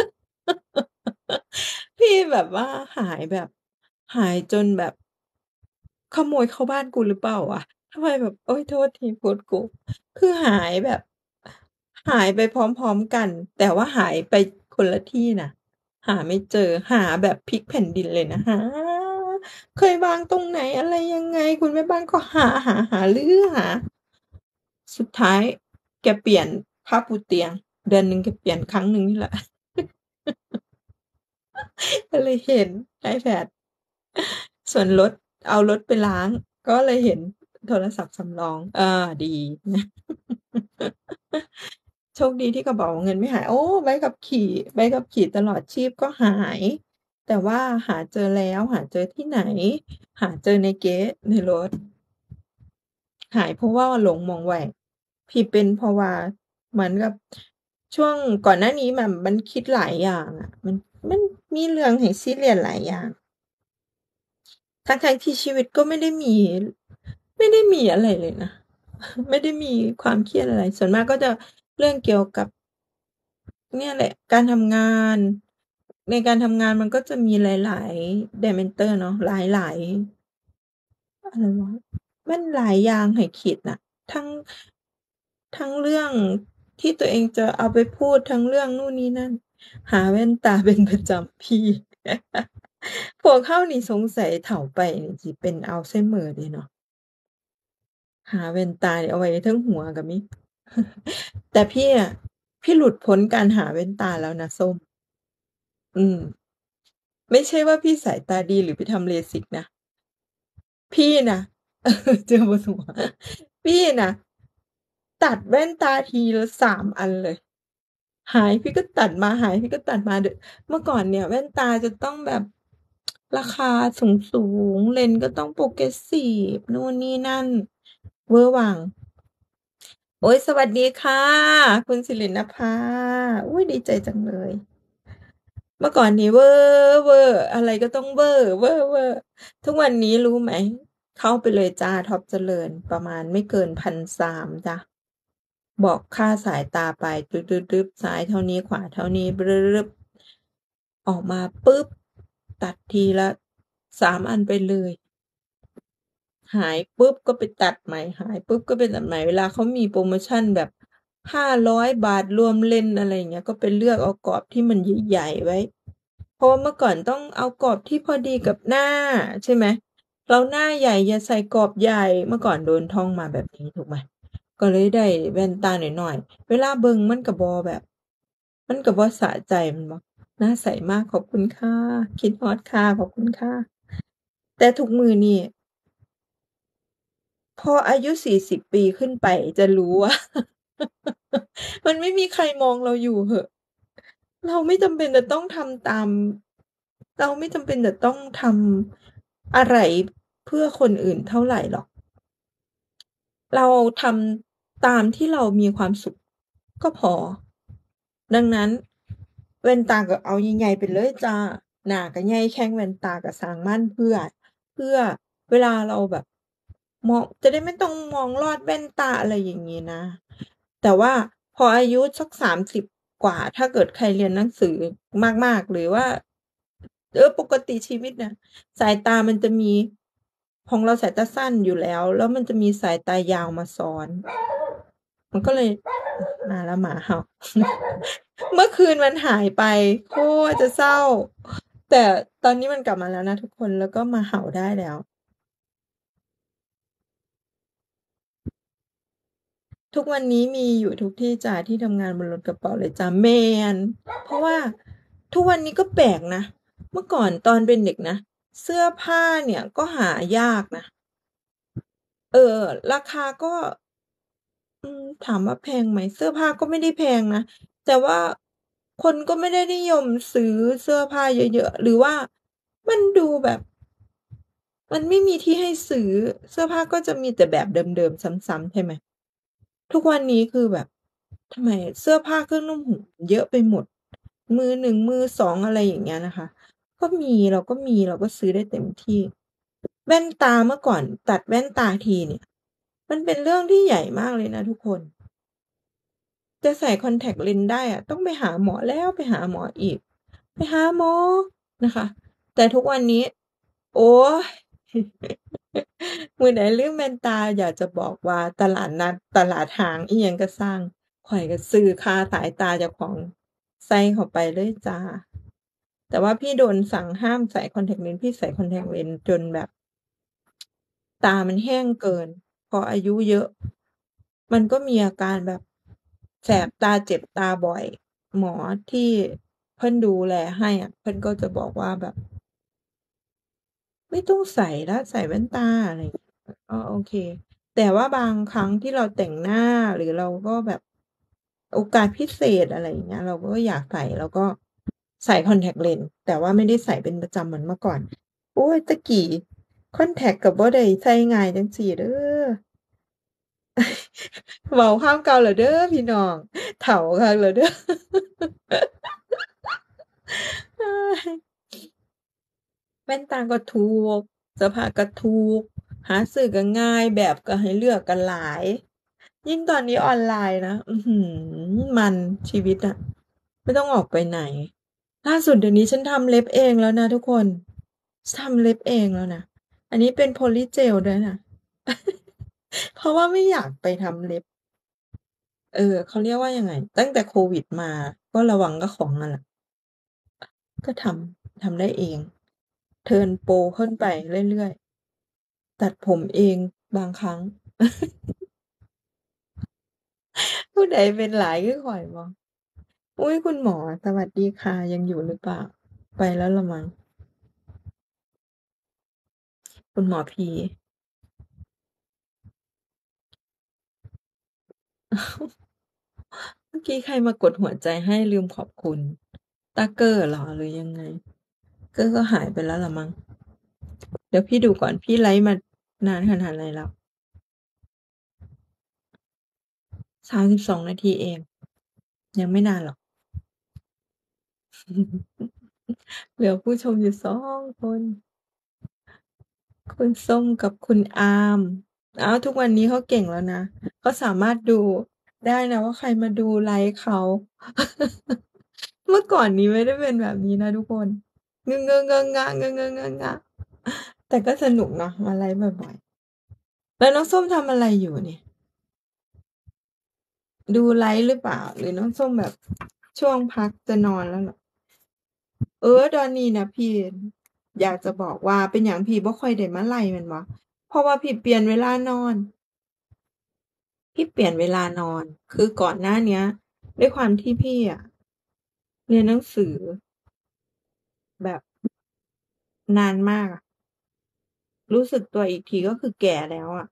พี่แบบว่าหายแบบ หายจนแบบ ขโมยเข้าบ้านกูหรือเปล่าวะ ทำไมแบบ โอ๊ย โทษทีโพสต์กู คือหายแบบ หายไปพร้อม ๆ กัน แต่ว่าหายไปคนละที่นะ หาไม่เจอ หาแบบพลิกแผ่นดินเลยนะ หา เคยวางตรงไหน อะไรยังไง คุณแม่บ้านก็หา ๆ ๆ รื้อหา สุดท้ายแกเปลี่ยนผ้าปูเตียง เดือนหนึ่งแกเปลี่ยนครั้งหนึ่งนี่แหละ ก็เลยเห็น iPad ส่วนรถ เอารถไปล้าง ก็เลยเห็นโทรศัพท์สำรอง อา ดี โชคดีที่กระเป๋าเงินไม่หาย โอ้ ใบขับขี่ ใบขับขี่ตลอดชีพก็หาย แต่ว่าหาเจอแล้ว หาเจอที่ไหน หาเจอในเก๊ะ ในรถ หายเพราะว่าหลงหม้องไว้ พี่เป็นเพราะว่าเหมือนกับช่วงก่อนหน้านี้แบบมันคิดหลายอย่างอะ มัน มันมีเรื่องให้ซีเรียสหลายอย่าง ทั้ง ๆ ที่ชีวิตก็ไม่ได้มี ไม่ได้มีอะไรเลยนะ ไม่ได้มีความเครียดอะไร ส่วนมากก็จะเรื่องเกี่ยวกับ เนี่ยแหละ การทำงาน ในการทำงานมันก็จะมีหลาย ๆ diameter เนาะ หลาย ๆ อะไรวะ มันหลายอย่างให้คิดน่ะ ทั้ง ทั้งเรื่องที่ตัวเองจะเอาไปพูด ทั้งเรื่องนู่นนี่นั่น หาแว่นตา เป็นประจำ พี่ พวกเรานี่สงสัยเฒ่าไปนี่สิเป็นอัลไซเมอร์เดะเนาะ หาแว่นตานี่เอาไว้เทิงหัวก็มี แต่พี่อะ พี่หลุดพ้นการหาแว่นตาแล้วนะส้ม อืม ไม่ใช่ว่าพี่สายตาดีหรือไปทำเลสิกนะ พี่น่ะ เจอ พี่น่ะ ตัดแว่นตาทีละ สาม อันเลย หายพี่ก็ตัดมา หายพี่ก็ตัดมา ด เมื่อก่อนเนี่ยแว่นตาจะต้องแบบ ราคาสูง ๆ เลนส์ก็ต้อง Progressive นู่นนี่นั่น เวอร์วัง โอ๊ย สวัสดีค่ะ คุณสิรินภา อุ๊ย ดีใจจังเลย เมื่อก่อนนี้เวอร์เวอร์ อะไรก็ต้องเวอร์ เวอร์เวอร์ ทุกวันนี้รู้ไหม เข้าไปเลยจ้ะ ท็อปเจริญ ประมาณไม่เกิน พันสาม จ้ะ บอกค่าสายตาไป ตึ๊ด ๆ ๆ ซ้ายเท่านี้ ขวาเท่านี้ ออกมาปุ๊บ ตัดทีละ สาม อันไปเลย หายปุ๊บ ก็ไปตัดใหม่ หายปุ๊บ ก็ไปตัดใหม่ เวลาเขามีโพรโมชันแบบ ห้าร้อย บาทรวมเลนส์ อะไรอย่างเงี้ย ก็ไปเลือกเอากรอบที่มันใหญ่ ๆ ไว้ เพราะว่าเมื่อก่อนต้องเอากรอบที่พอดีกับหน้า ใช่ไหม เราหน้าใหญ่อย่าใส่กรอบใหญ่ เมื่อก่อนโดนท่องมาแบบนี้ ถูกไหม ก็เลยได้แว่นตาน้อย ๆ เวลาเบิ่งมันก็บ่แบบ มันก็บ่สะใจ แม่นบ่ หน้าใสมาก ขอบคุณค่ะ คิดฮอดค่ะ ขอบคุณค่ะ แต่ทุกมื้อนี้ พออายุ สี่สิบ ปีขึ้นไปจะรู้ ว่า มันไม่มีใครมองเราอยู่เหอะ เราไม่จำเป็นจะต้องทำตาม เราไม่จำเป็นจะต้องทำอะไรเพื่อคนอื่นเท่าไรหรอก เราทำตามที่เรามีความสุขก็พอ ดังนั้น แว่นตาก็เอาใหญ่ ๆ ไปเลยจ้ะ หน้าก็ใหญ่แข่งแว่นตาก็สร้างมัน เพื่อ เพื่อเวลาเราแบบมอง จะได้ไม่ต้องมองลอดแว่นตา อะไรอย่างงี้นะ แต่ว่าพออายุสัก สามสิบ กว่า ถ้าเกิดใครเรียนหนังสือมาก ๆ หรือว่า เออ ปกติชีวิตน่ะ สายตามันจะมี ของเราสายตาสั้นอยู่แล้ว แล้วมันจะมีสายตายาวมาซ้อน มันก็เลย มาแล้วหมาเห่า เมื่อคืนมันหายไป โคตรจะเศร้า แต่ตอนนี้มันกลับมาแล้วนะทุกคน แล้วก็มาเห่าได้แล้ว ทุกวันนี้มีอยู่ทุกที่จ้ะ ที่ทำงานบนรถกระเป๋าเลยจ้ะ แม่น เพราะว่าทุกวันนี้ก็แปลกนะ เมื่อก่อนตอนเป็นเด็กนะ เสื้อผ้าเนี่ยก็หายากนะ เออ ราคาก็ อืม ถามว่าแพงไหม เสื้อผ้าก็ไม่ได้แพงนะ แต่ว่าคนก็ไม่ได้นิยมซื้อเสื้อผ้าเยอะ ๆ หรือว่ามันดูแบบ มันไม่มีที่ให้ซื้อ เสื้อผ้าก็จะมีแต่แบบเดิม ๆ ซ้ำ ๆ ใช่ไหม ทุกวันนี้คือแบบ ทำไมเสื้อผ้าเครื่องนุ่งห่มเยอะไปหมด มือ หนึ่ง มือ สอง อะไรอย่างเงี้ยนะคะ ก็มี เราก็มี เราก็ซื้อได้เต็มที่ แว่นตาเมื่อก่อนตัดแว่นตาทีเนี่ย มันเป็นเรื่องที่ใหญ่มากเลยนะทุกคน จะใส่คอนแท็กต์เลนส์ได้อะ ต้องไปหาหมอแล้วไปหาหมออีก ไปหาหมอนะคะ แต่ทุกวันนี้ โอ๊ย มื้อใดลืมแว่นตา อยากจะบอกว่าตลาดนัด ตลาดห้าง อิหยังก็สร้าง ข้อยก็ซื้อค่าสายตาเจ้าของใส่เข้าไปเลยจ้ะ แต่ว่าพี่โดนสั่งห้ามใส่คอนแท็กต์เลนส์ พี่ใส่คอนแท็กต์เลนส์จนแบบ ตามันแห้งเกิน พออายุเยอะ มันก็มีอาการแบบแสบตา เจ็บตาบ่อย หมอที่เพิ่นดูแลให้อะ เพิ่นก็จะบอกว่าแบบ ไม่ต้องใส่แล้ว ใส่แว่นตา อะไรอย่างเงี้ย ก็โอเค แต่ว่าบางครั้งที่เราแต่งหน้า หรือเราก็แบบโอกาสพิเศษ อะไรอย่างเงี้ย เราก็อยากใส่ เราก็ใส่คอนแท็กต์เลนส์ แต่ว่าไม่ได้ใส่เป็นประจำเหมือนเมื่อก่อน โอ๊ย แต่กี้คอนแท็กต์ก็บ่ได้ใส่ง่ายจั่งซี้เด้อ เว้าความเก่าแล้วเด้อพี่น้อง เฒ่าคักแล้วเด้อแว่นตาก็ถูก เสื้อผ้าก็ถูก หาซื้อก็ง่าย แบบก็ให้เลือกก็หลาย ยิ่งตอนนี้ออนไลน์นะ อื้อฮือ มันชีวิตอะ ไม่ต้องออกไปไหน ล่าสุดเดี๋ยวนี้ฉันทำเล็บเองแล้วนะทุกคน ทำเล็บเองแล้วนะ อันนี้เป็น Polygel ด้วยนะ เพราะว่าไม่อยากไปทำเล็บ เออ เขาเรียกว่ายังไง ตั้งแต่โควิดมาก็ระวังกับของนั่นแหละ ก็ทำ ทำได้เอง เทิร์นโปรขึ้นไปเรื่อย ๆ ตัดผมเองบางครั้ง ผู้ใดเป็นหลายคือข้อยบ่ อุ๊ย คุณหมอสวัสดีค่ะ ยังอยู่หรือเปล่า? ไปแล้วล่ะมั้ง คุณหมอพี เมื่อกี้ใครมากดหัวใจให้ลืมขอบคุณ ต้าเก้อเหรอ หรือยังไง? เก้อก็หายไปแล้วล่ะมั้ง เดี๋ยวพี่ดูก่อน พี่ไลฟ์มานานขนาดไหนแล้ว สามสิบสอง นาทีเอง ยังไม่นานหรอก เหลือผู้ชมอยู่ สอง คน คุณส้มกับคุณอาม อ้าว ทุกวันนี้เขาเก่งแล้วนะ เขาสามารถดูได้นะว่าใครมาดูไลฟ์เขา เมื่อก่อนนี้ไม่ได้เป็นแบบนี้นะทุกคน งึง ๆ งัก ๆ งึๆ งัก ๆ แต่ก็สนุกเนาะ มาไลฟ์บ่อย ๆ แล้วน้องส้มทำอะไรอยู่นี่? ดูไลฟ์หรือเปล่า? หรือน้องส้มแบบช่วงพักจะนอนแล้วเหรอ? เออ ตอนนี้น่ะพี่อยากจะบอกว่า เป็นหยังพี่บ่ค่อยได้มาไลฟ์แม่นบ่ เพราะว่าพี่เปลี่ยนเวลานอน พี่เปลี่ยนเวลานอน คือก่อนหน้าเนี้ย ด้วยความที่พี่อะเรียนหนังสือ แบบ นานมากอะ รู้สึกตัวอีกทีก็คือแก่แล้วอะ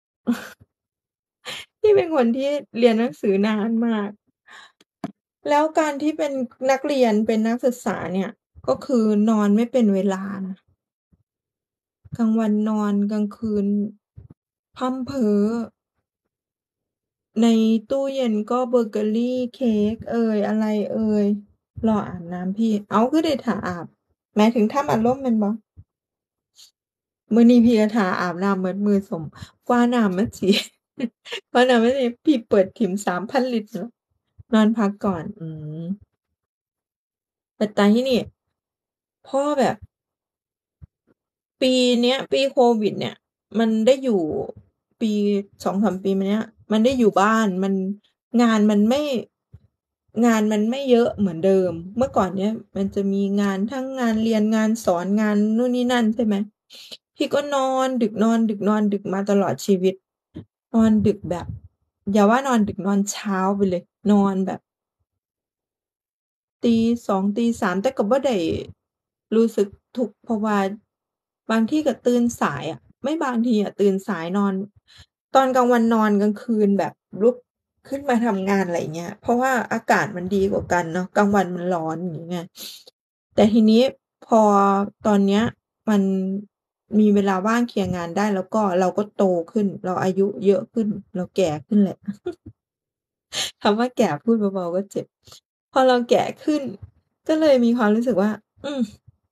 พี่เป็นคนที่เรียนหนังสือนานมาก แล้วการที่เป็นนักเรียน เป็นนักศึกษาเนี่ย ก็คือนอนไม่เป็นเวลานะ กลางวันนอน กลางคืนพร่ำเพ้อ ในตู้เย็นก็เบเกอรี เค้กเอย อะไรเอย รออาบน้ำพี่ อ้าว คือได้ท่าอาบ หมายถึงทำอัดลมแม่นบ่? มื้อนี้พี่ก็ท่าอาบน้ำเบิดมื้อซ้ม กว่าน้ำมันสิ กว่าน้ำมันสิ พี่เปิดถิ้ม สามพัน ลิตรเนาะ นอนพักก่อน อืม แต่ตาที่นี่ พอแบบ ปีเนี้ย ปีโควิดเนี่ย มันได้อยู่ ปี สองสาม ปีมาเนี้ย มันได้อยู่บ้าน มัน งานมันไม่ งานมันไม่เยอะเหมือนเดิม เมื่อก่อนเนี้ยมันจะมีงานทั้งงานเรียน งานสอน งานนู่นนี่นั่น ใช่ไหม พี่ก็นอนดึก นอนดึก นอนดึกมาตลอดชีวิต นอนดึกแบบ อย่าว่านอนดึก นอนเช้าไปเลย นอนแบบ ตี สอง ตี สาม แต่ก็บ่ได้รู้สึกทุกข์ เพราะว่าบางทีก็ตื่นสายอะ ไม่บางทีอะ ตื่นสายนอน ตอนกลางวันนอน กลางคืนแบบลุกขึ้นมาทำงาน อะไรอย่างเงี้ย เพราะว่าอากาศมันดีกว่ากันเนาะ กลางวันมันร้อน อย่างงี้ไง แต่ทีนี้พอตอนเนี้ยมันมีเวลาว่างเคลียร์งานได้ แล้วก็เราก็โตขึ้น เราอายุเยอะขึ้น เราแก่ขึ้นแหละ คำว่าแก่พูดเบา ๆ ก็เจ็บ พอเราแก่ขึ้น ก็เลยมีความรู้สึกว่า อืม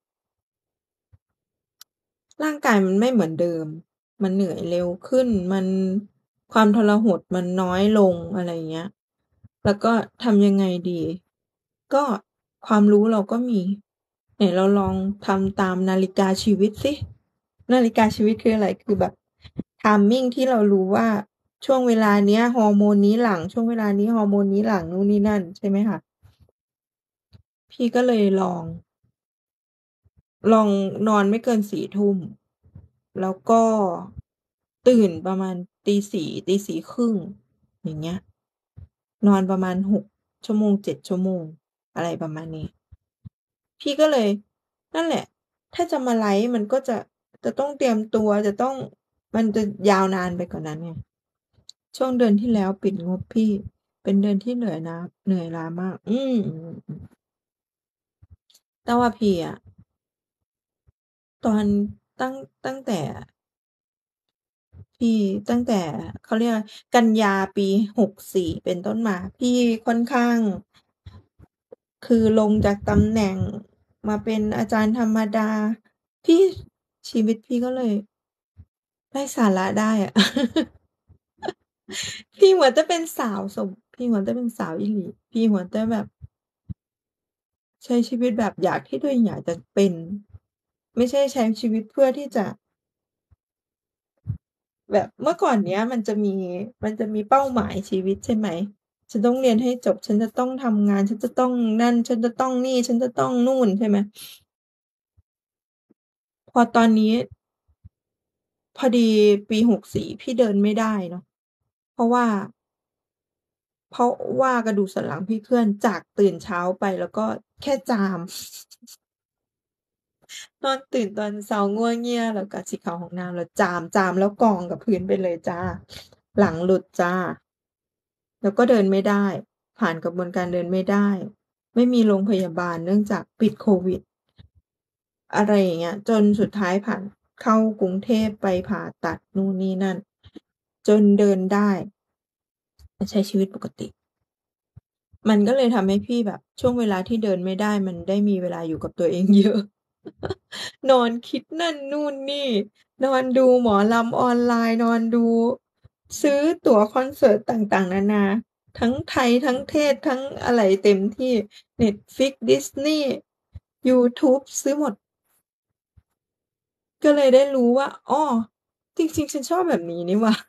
ร่างกายมันไม่เหมือนเดิม มันเหนื่อยเร็วขึ้น มัน ความทรหดมันน้อยลง อะไรอย่างเงี้ย แล้วก็ทำยังไงดี ก็ความรู้เราก็มี ไหนเราลองทำตามนาฬิกาชีวิตสิ นาฬิกาชีวิตคืออะไร คือแบบ timing ที่เรารู้ว่า ช่วงเวลาเนี้ยฮอร์โมนนี้หลั่ง ช่วงเวลานี้ฮอร์โมนนี้หลั่ง นู่นนี่นั่น ใช่ไหมคะ พี่ก็เลยลอง ลองนอนไม่เกิน สี่ ทุ่ม แล้วก็ตื่นประมาณตี สี่ ตี สี่ ครึ่ง อย่างเงี้ย นอนประมาณ หก ชั่วโมง เจ็ด ชั่วโมง อะไรประมาณนี้ พี่ก็เลย นั่นแหละ ถ้าจะมาไลฟ์มันก็จะ จะต้องเตรียมตัว จะต้อง มันจะยาวนานไปกว่านั้นไง ช่วงเดือนที่แล้วปิดงบพี่ เป็นเดือนที่เหนื่อยล้า เหนื่อยล้ามาก อืม แต่ว่าพี่อะ ตอน ตั้ง ตั้งแต่ พี่ ตั้งแต่ เขาเรียกอะไร กันยาปี หกสี่ เป็นต้นมา พี่ค่อนข้าง คือลงจากตำแหน่งมาเป็นอาจารย์ธรรมดาพี่ ชีวิตพี่ก็เลย ไร้สาระได้อะ พี่หัวแต่เป็นสาวสม พี่หัวแต่เป็นสาวอีหลี พี่หัวแต่แบบ ใช้ชีวิตแบบอยาก ที่ตัวเองอยากจะเป็น ไม่ใช่ใช้ชีวิตเพื่อที่จะ แบบเมื่อก่อนเนี้ยมันจะมี มันจะมีเป้าหมายชีวิต ใช่ไหม ฉันต้องเรียนให้จบ ฉันจะต้องทำงาน ฉันจะต้องนั่น ฉันจะต้องนี่ ฉันจะต้องนู่น ใช่ไหม พอตอนนี้ พอดีปี หกสี่ พี่เดินไม่ได้เนาะ เพราะว่า เพราะว่ากระดูกสันหลังพี่เคลื่อน จากตื่นเช้าไปแล้วก็แค่จาม นอนตื่นตอนเช้างัวเงีย แล้วก็สิเข้าห้องน้ำแล้วจาม จามแล้วกองกับพื้นไปเลยจ้ะ หลังหลุดจ้ะ แล้วก็เดินไม่ได้ ผ่านกระบวนการเดินไม่ได้ ไม่มีโรงพยาบาลเนื่องจากปิดโควิด อะไรอย่างเงี้ย จนสุดท้ายผ่าน เข้ากรุงเทพไปผ่าตัดนู่นนี่นั่น จนเดินได้ มาใช้ชีวิตปกติ มันก็เลยทำให้พี่แบบ ช่วงเวลาที่เดินไม่ได้ มันได้มีเวลาอยู่กับตัวเอง เยอะ นอนคิดนั่นนู่นนี่ นอนดูหมอรำออนไลน์ นอนดู ซื้อตั๋วคอนเสิร์ตต่าง ๆ นานา ทั้งไทย ทั้งเทศ ทั้งอะไรเต็มที่ Netflix Disney ยูทูบ ซื้อหมด ก็เลยได้รู้ว่า อ้อ จริง ๆ ฉันชอบแบบนี้นี่หว่า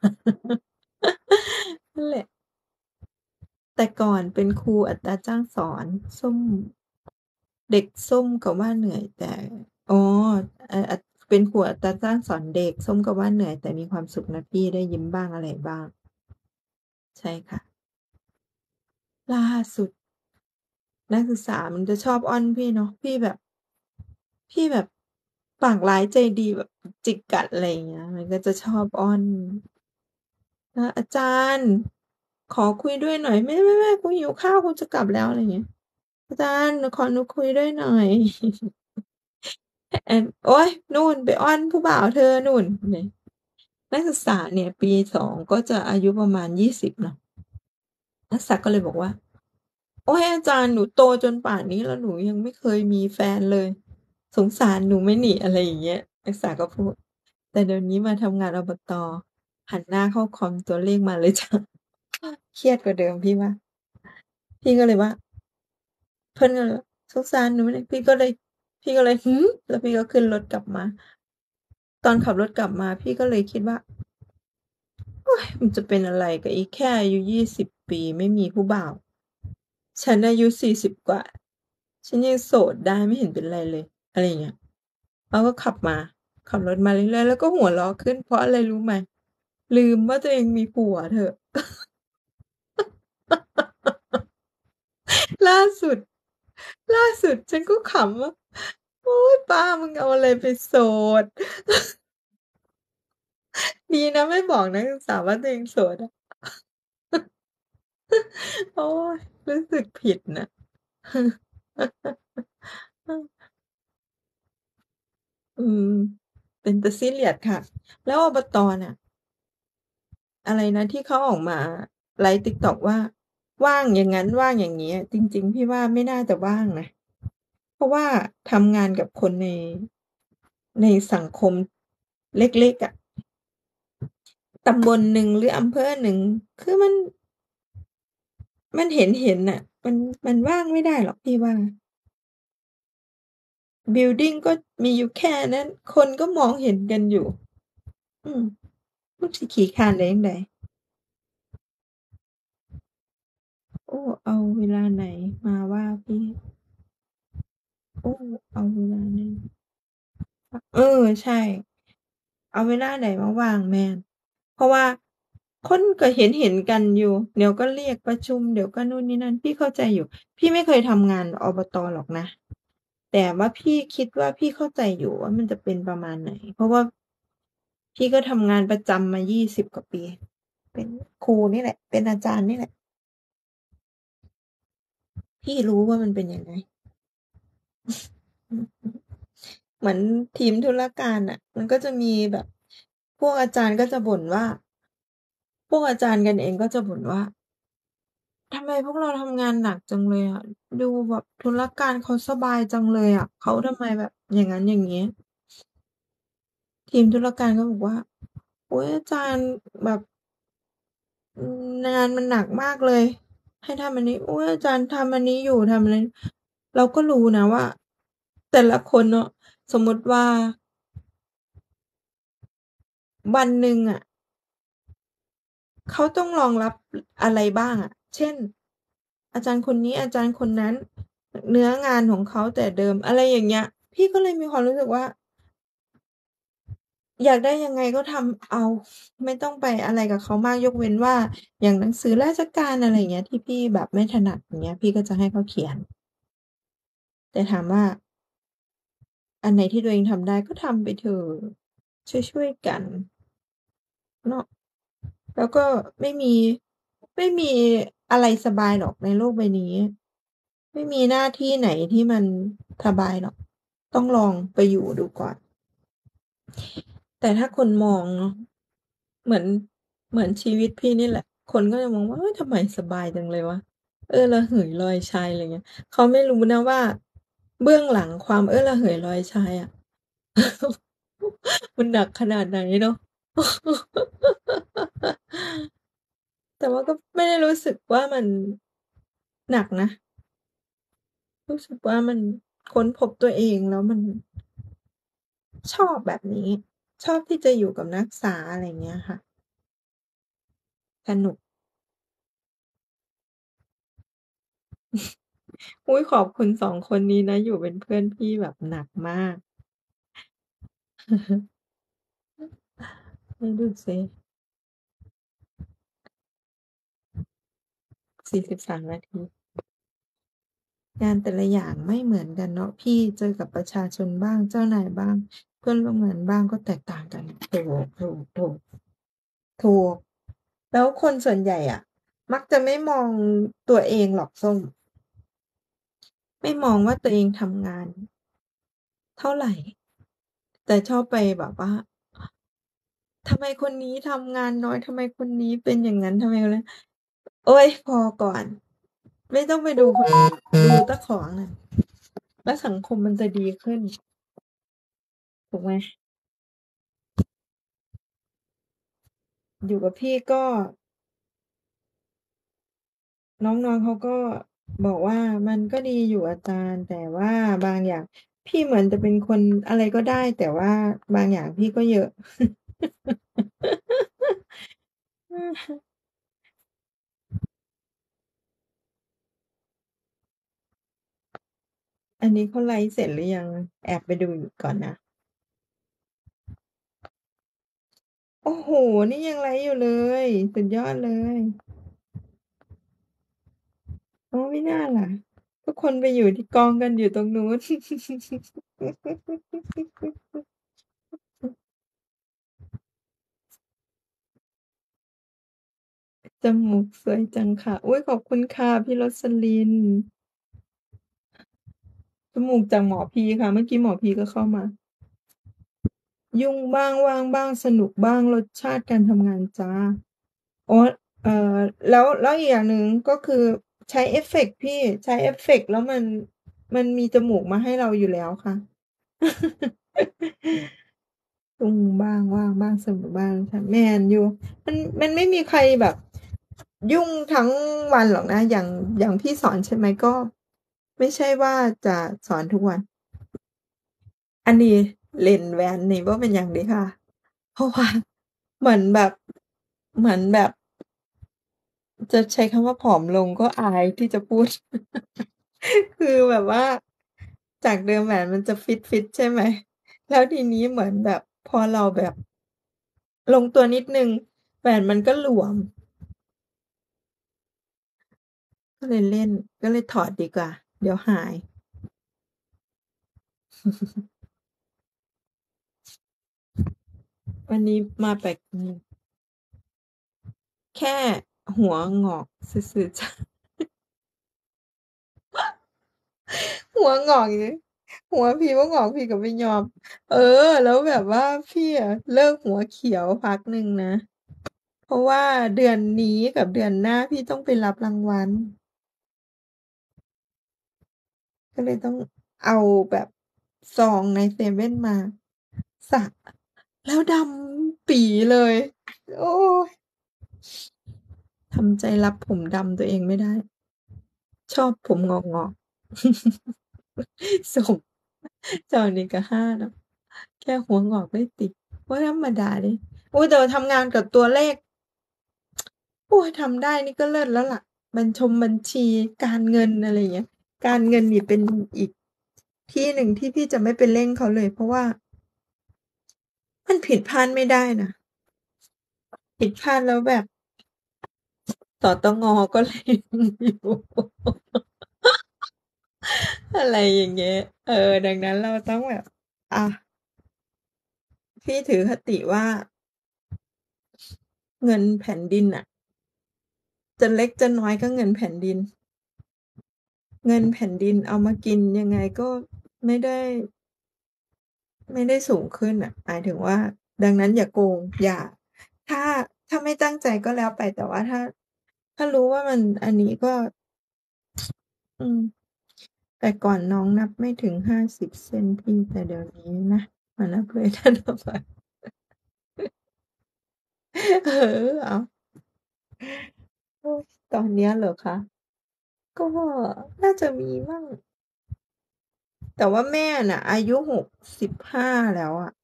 นั่นแหละ แต่ก่อนเป็นครูอัตราจ้างสอน ส้ม เด็กส้มก็ว่าเหนื่อย แต่ อ๋อ อ อ เป็นครูอัตราจ้างสอนเด็ก ส้มก็ว่าเหนื่อย แต่มีความสุขนะพี่ ได้ยิ้มบ้างอะไรบ้าง ใช่ค่ะ ล่าสุด นักศึกษามันจะชอบอ้อนพี่เนาะ พี่แบบ พี่แบบปากร้ายใจดีแบบจิกกัด อะไรอย่างเงี้ย มันก็จะชอบอ้อน "อา อาจารย์ ขอคุยด้วยหน่อย" "ไม่ ไม่ ๆ กูหิวข้าว กูจะกลับแล้ว" อะไรอย่างเงี้ย "อาจารย์ หนูขอ หนูคุยด้วยหน่อย" แอน "โอ๊ย นู่นไปอ้อนผู้บ่าวเธอนู่น" นี่ นักศึกษาเนี่ยปี สอง ก็จะอายุประมาณ ยี่สิบ เนาะ นักศึกษาก็เลยบอกว่า "โอ๊ย อาจารย์ หนูโตจนป่านนี้แล้ว หนูยังไม่เคยมีแฟนเลย สงสารหนูไหมนี่" อะไรอย่างเงี้ย นักศึกษาก็พูด แต่เดี๋ยวนี้มาทำงาน อบต. หันหน้าเข้าคอม ตัวเลขมาเลย จ้ะ เครียดกว่าเดิมพี่ว่า พี่ก็เลยว่า เพิ่นก็เลยว่า "สงสารหนูไหมเนี่ย" พี่ก็เลย พี่ก็เลย "หือ?" แล้วพี่ก็ขึ้นรถกลับมา ตอนขับรถกลับมาพี่ก็เลยคิดว่า โอ๊ย มันจะเป็นอะไรกับอีแค่อายุ ยี่สิบ ปีไม่มีผู้บ่าว ฉันอายุ สี่สิบ กว่า ฉันยังโสดได้ไม่เห็นเป็นไรเลย อะไรอย่างเงี้ย แล้วก็ขับมา ขับรถมาเรื่อย ๆ แล้วก็หัวเราะขึ้น เพราะอะไรรู้ไหม ลืมว่าตัวเองมีผัวเถอะ ล่าสุด ล่าสุดฉันก็ขำว่า "โอ๊ย ป้ามึงเอาอะไรไปโสด" ดีนะไม่บอกนักศึกษาว่าตัวเองโสดอะ โอ๊ย รู้สึกผิดน่ะ เออ อืม เป็นตาซี้เหลียดค่ะ แล้ว อบต. น่ะ อะไรนะ ที่เขาออกมาไลฟ์ TikTok ว่า ว่างอย่างงั้น ว่างอย่างงี้ จริง ๆ พี่ว่าไม่น่าจะว่างนะ เพราะว่าทำงานกับคนใน ในสังคมเล็ก ๆ อะ ตำบลหนึ่งหรืออำเภอหนึ่ง คือมัน มันเห็น ๆ น่ะ มัน มันว่างไม่ได้หรอกพี่ว่า บิลดิงก็มีอยู่แค่นั้น คนก็มองเห็นกันอยู่ อืม มันสิขี้คร้านได้จั่งใด โอ้ เอาเวลาไหนมาว่าพี่? โอ้ เอาเวลาไหน อ เออ ใช่ เอาเวลาไหนมาว่างแม่น เพราะว่าคนก็เห็น ๆ กันอยู่ เดี๋ยวก็เรียกประชุม เดี๋ยวก็นู่นนี่นั่น พี่เข้าใจอยู่ พี่ไม่เคยทำงาน อบต. หรอกนะ แต่ว่าพี่คิดว่า พี่เข้าใจอยู่ว่ามันจะเป็นประมาณไหน เพราะว่า พี่ก็ทำงานประจำมา ยี่สิบ กว่าปี เป็นครูนี่แหละ เป็นอาจารย์นี่แหละ พี่รู้ว่ามันเป็นยังไง เหมือนทีมธุรการน่ะ มันก็จะมีแบบ พวกอาจารย์ก็จะบ่นว่า พวกอาจารย์กันเองก็จะบ่นว่า "ทำไมพวกเราทำงานหนักจังเลยอะ ดูแบบธุรการเขาสบายจังเลยอะ เขาทำไมแบบอย่างงั้นอย่างงี้" ทีมธุรการก็บอกว่า "โอ๊ย อาจารย์แบบ อืม งานมันหนักมากเลย ให้ทำอันนี้ โอ๊ย อาจารย์ทำอันนี้อยู่ ทำอะไร" เราก็รู้นะว่า แต่ละคนเนาะ สมมุติว่า วันหนึ่งอะ เขาต้องรองรับ อ อะไรบ้างอะ เช่น อาจารย์คนนี้ อาจารย์คนนั้น อ เนื้องานของเขาแต่เดิม อะไรอย่างเงี้ย พี่ก็เลยมีความรู้สึกว่า อยากได้ยังไงก็ทำเอา ไม่ต้องไปอะไรกับเขามาก ยกเว้นว่า อย่างหนังสือราชการ อะไรอย่างเงี้ย ที่พี่แบบไม่ถนัด อย่างเงี้ย พี่ก็จะให้เขาเขียน แต่ถามว่า อันไหนที่ตัวเองทำได้ก็ทำไปเถอะ ช่วย ๆ กัน เนาะ แล้วก็ไม่มี ไม่มีอะไรสบายหรอกในโลกใบนี้ ไม่มีหน้าที่ไหนที่มันสบายหรอก ต้องลองไปอยู่ดูก่อน แต่ถ้าคนมองเนาะ เหมือน เหมือนชีวิตพี่นี่แหละ คนก็จะมองว่า "เฮ้ย ทำไมสบายจังเลยวะ เออระเหยลอยชาย" อะไรเงี้ย เขาไม่รู้นะว่า เบื้องหลังความเอ้อระเหยลอยชายอะ มันหนักขนาดไหนเนาะ แต่ว่าก็ไม่ได้รู้สึกว่ามัน หนักนะ รู้สึกว่ามันค้นพบตัวเองแล้วมัน ชอบแบบนี้ ชอบที่จะอยู่กับนักศึกษา อะไรอย่างเงี้ยค่ะ สนุก อุ๊ย ขอบคุณ สอง คนนี้นะ อยู่เป็นเพื่อนพี่แบบหนักมาก ไหนดูซิ สี่สิบสาม นาที งานแต่ละอย่างไม่เหมือนกันเนาะ พี่เจอกับประชาชนบ้าง เจ้านายบ้าง เพื่อนร่วมงานบ้าง ก็แตกต่างกัน ถูก ๆ ๆ ถูก แล้วคนส่วนใหญ่อะ มักจะไม่มองตัวเองหรอกส้ม ไม่มองว่าตัวเองทำงาน เท่าไร แต่ชอบไปแบบว่า ทำไมคนนี้ทำงานน้อย ทำไมคนนี้เป็นอย่างงั้น ทำไมคนนั้น โอ๊ย พอก่อน ไม่ต้องไปดูคนอื่น ดูแต่ของน่ะ แล้วสังคมมันจะดีขึ้น ถูกไหม? อยู่กับพี่ก็ น้อง ๆ เขาก็บอกว่า "มันก็ดีอยู่อาจารย์ แต่ว่าบางอย่าง" พี่เหมือนจะเป็นคนอะไรก็ได้ แต่ว่าบางอย่างพี่ก็เยอะ อันนี้เขาไลฟ์เสร็จหรือยัง? แอบไปดูอยู่ก่อนนะ โอ้โฮ นี่ยังไลฟ์อยู่เลย สุดยอดเลย อ๋อ มิน่าล่ะ ทุกคนไปอยู่ที่ กองกันอยู่ตรงนู้น จมูกสวยจังค่ะ อุ๊ย ขอบคุณค่ะพี่โรสลิน จมูกจากหมอพีค่ะ เมื่อกี้หมอพีก็เข้ามา ยุ่งบ้าง ว่างบ้าง สนุกบ้าง รสชาติการทำงานจ้ะ อ๋อ เอ่อ แล้ว แล้วอีกอย่างหนึ่ง ก็คือใช้เอฟเฟกต์พี่ ใช้เอฟเฟกต์แล้วมัน มันมีจมูกมาให้เราอยู่แล้วค่ะ ยุ่งบ้าง ว่างบ้าง สนุกบ้าง ค่ะ แม่นอยู่ มัน มันไม่มีใครแบบยุ่งทั้งวันหรอกนะ อย่าง อย่างพี่สอน ใช่ไหม ก็ไม่ใช่ว่าจะสอนทุกวัน อันนี้เล่นแหวนนี่บ่เป็นหยังเดะค่ะ เพราะ ว่า เหมือนแบบ เหมือนแบบ จะใช้คำว่าผอมลงก็อายที่จะพูด คือแบบว่า จากเดิมแหวนมันจะฟิต ๆ ใช่ไหม แล้วทีนี้เหมือนแบบพอเราแบบ ลงตัวนิดหนึ่ง แหวนมันก็หลวม ก็เลยเล่น ก็เลยถอดดีกว่า เดี๋ยวหาย วันนี้มาแปลก อืม แค่หัวงอกซื่อ ๆ จ้ะ หัวงอกเฉย หัวพี่บ่งอกพี่ก็ไม่ยอม เออ แล้วแบบว่าพี่อะเลิกหัวเขียวพักหนึ่งนะ เพราะว่าเดือนนี้กับเดือนหน้าพี่ต้องไปรับรางวัล ก็เลยต้องเอาแบบซองในเซเว่นมาสักแล้วดำปี่เลย โอ้ย ทำใจรับผมดำตัวเองไม่ได้ ชอบผมงอก ๆ ส่ง เจ้านี่ก็ฮาเนาะ แค่หัวงอกได้ติ บ่ธรรมดาเดะ อุ๊ย แต่ว่าทำงานกับตัวเลข โอ้ย ทำได้นี่ก็เลิศแล้วล่ะ บัญชงบัญชี การเงิน อะไรอย่างเงี้ย การเงินนี่เป็นอีกที่หนึ่งที่พี่จะไม่ไปเร่งเขาเลย เพราะว่า มันผิดพลาดไม่ได้นะ ผิดพลาดแล้วแบบ สตง. ก็ เล็ง อยู่ อะไรอย่างเงี้ย เออ ดังนั้นเราต้องแบบ อะ พี่ถือคติว่า เงินแผ่นดินน่ะ จะเล็กจะน้อยก็เงินแผ่นดิน เงินแผ่นดินเอามากินยังไงก็ไม่ได้ ไม่ได้สูงขึ้นน่ะ หมายถึงว่า ดังนั้นอย่าโกง อย่า ถ้า ถ้าไม่ตั้งใจก็แล้วไป แต่ว่าถ้า ถ้ารู้ว่ามัน อันนี้ก็ อืม แต่ก่อนน้องนับไม่ถึง ห้าสิบ เส้นพี่ แต่เดี๋ยวนี้นะ มานับเลย ธนบัตร เออ เอา โอ๊ย ตอนเนี้ยเหรอคะ? ก็น่าจะมีมั่ง แต่ว่าแม่น่ะอายุ หกสิบห้า แล้วอะ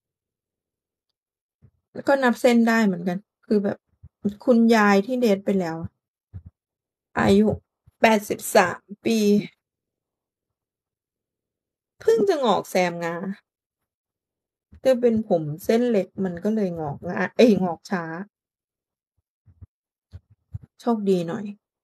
ก็นับเส้นได้เหมือนกัน คือแบบ คุณยายที่ death ไปแล้ว อายุ แปดสิบสาม ปี เพิ่งจะงอกแซมงา จะเป็นผมเส้นเล็กมันก็เลยงอกง่า เอ๊ย งอกช้า โชคดีหน่อย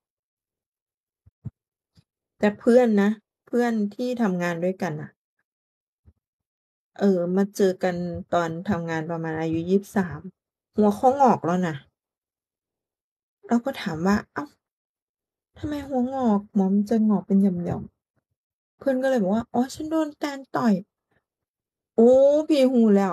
แต่เพื่อนนะ เพื่อนที่ทำงานด้วยกันน่ะ เออ มาเจอกันตอนทำงานประมาณอายุ ยี่สิบสาม หัวเขางอกแล้วนะ เราก็ถามว่า "อ้าว ทำไมหัวงอก หัวมันจะงอกเป็นหย่อม ๆ" เพื่อนก็เลยบอกว่า "อ๋อ ฉันโดนแตนต่อย" โอ้ พี่รู้แล้ว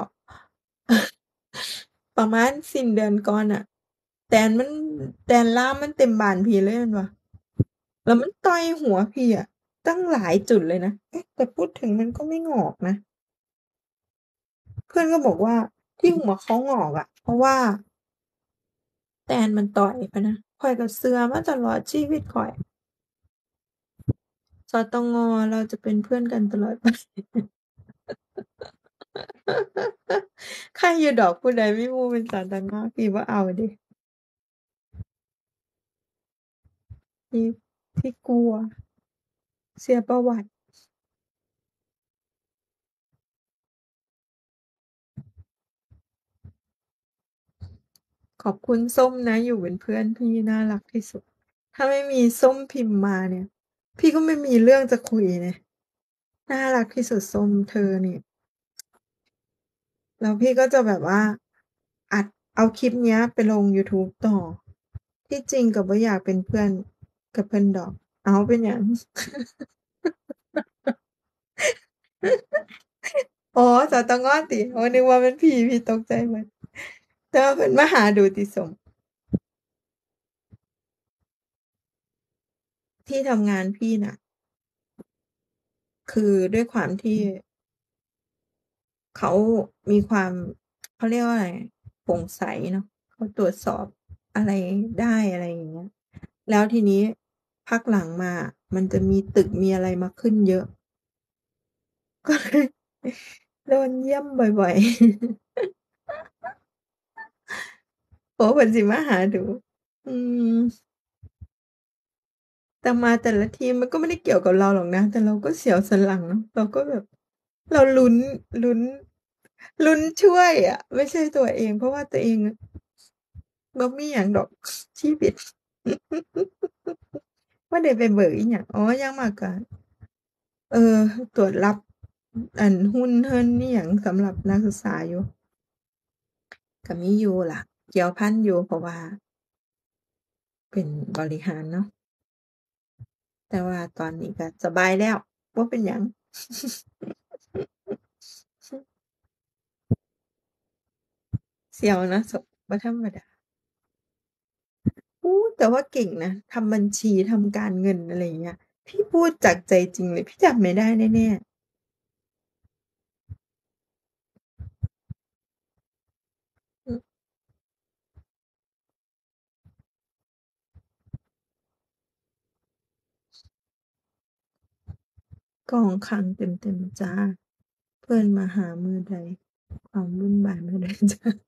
ประมาณสิ้นเดือนก่อนน่ะ แตนมัน แตนลามมันเต็มบ้านพี่เลยแม่นบ่ แล้วมันต่อยหัวพี่อะตั้งหลายจุดเลยนะ เอ๊ะ แต่พูดถึงมันก็ไม่งอกนะ เพื่อนก็บอกว่า ที่หัวเขางอกอะ เพราะว่า แตนมันต่อยพะนะ ข้อยก็เชื่อมาตลอดชีวิตข้อย สตง. เราจะเป็นเพื่อนกันตลอด ไป ใครอยู่ดอก ผู้ใดมีหมู่เป็น สตง. พี่บ่เอาเดะ พี่ พี่กลัว เสียประวัติ ขอบคุณส้มนะ อยู่เป็นเพื่อนพี่น่ารักที่สุด ถ้าไม่มีส้มพิมพ์มาเนี่ย พี่ก็ไม่มีเรื่องจะคุยไง น่ารักที่สุดส้ม เธอนี่ แล้วพี่ก็จะแบบว่า อัด เอาคลิปเนี้ยไปลงยูทูบต่อ ที่จริงก็บ่อยากเป็นเพื่อนกับเพิ่นดอก อ้าว เป็นหยัง? อ๋อ สตง. ติ อ๋อ นึกว่าเป็นพี่ พี่ตกใจหมด แต่ว่าเพิ่นมาหาดูติส้ม ที่ทำงานพี่น่ะ คือด้วยความที่ เขามีความ เขาเรียกว่าอะไร โปร่งใสเนาะ เขาตรวจสอบอะไรได้ อะไรอย่างเงี้ย แล้วทีนี้พักหลังมาอะ มันจะมีตึกมีอะไรมาขึ้นเยอะ ก็เลย โดนเยี่ยมบ่อย ๆ โอ้ เพิ่นสิมาหาดู อืม แต่มาแต่ละทีมันก็ไม่ได้เกี่ยวกับเราหรอกนะ แต่เราก็เสียวสันหลังเนาะ เราก็แบบ เราลุ้น ลุ้น ลุ้นช่วยอะ ไม่ใช่ตัวเอง เพราะว่าตัวเองอะ บ่มีหยังดอก ชีวิต บ่ได้ไปเบิกอิหยัง อ๋อ อย่างมากก็ เออ ตรวจรับ อั่น หุ้นเหิ้นอิหยังสำหรับนักศึกษาอยู่ ก็มีอยู่ล่ะ เกี่ยวพันอยู่ เพราะว่า เป็นบริหารเนาะ แต่ว่าตอนนี้ก็สบายแล้ว บ่เป็นหยัง เสียวนะส้ม บ่ธรรมดา อุ๊ย แต่ว่าเก่งนะ ทำบัญชี ทำการเงิน อะไรอย่างเงี้ย พี่พูดจากใจจริงเลย พี่จำไม่ได้แน่ ๆกองคลังเต็มๆจ้า เพื่อนมาหามื้อใด ความวุ่นวายมื้อใด จ้า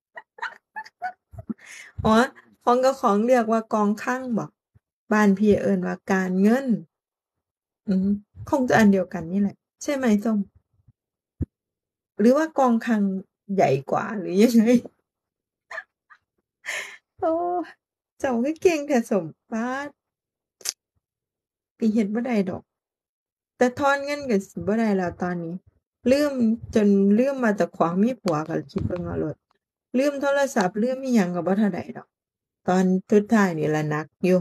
อ๋อ ของเจ้าของเรียกว่ากองคลังบ่ บ้านพี่เอิ้นว่าการเงิน อือฮึ คงจะอันเดียวกันนี่แหละ ใช่ไหมส้ม หรือว่ากองคลังใหญ่กว่า หรือ ยังไง โอ้ เจ้าคือเก่งแท้ส้ม ป๊าด พี่เฮ็ดบ่ได้ดอก แต่ถอนเงินก็สิบ่ได้แล้วตอนนี้ ลืมจนลืมว่าเจ้าของมีผัวก็คิดเบิ่งเอาโลด ลืมโทรศัพท์ ลืมอิหยังก็บ่เท่าใดดอก ตอนสุดท้ายนี่ล่ะหนักอยู่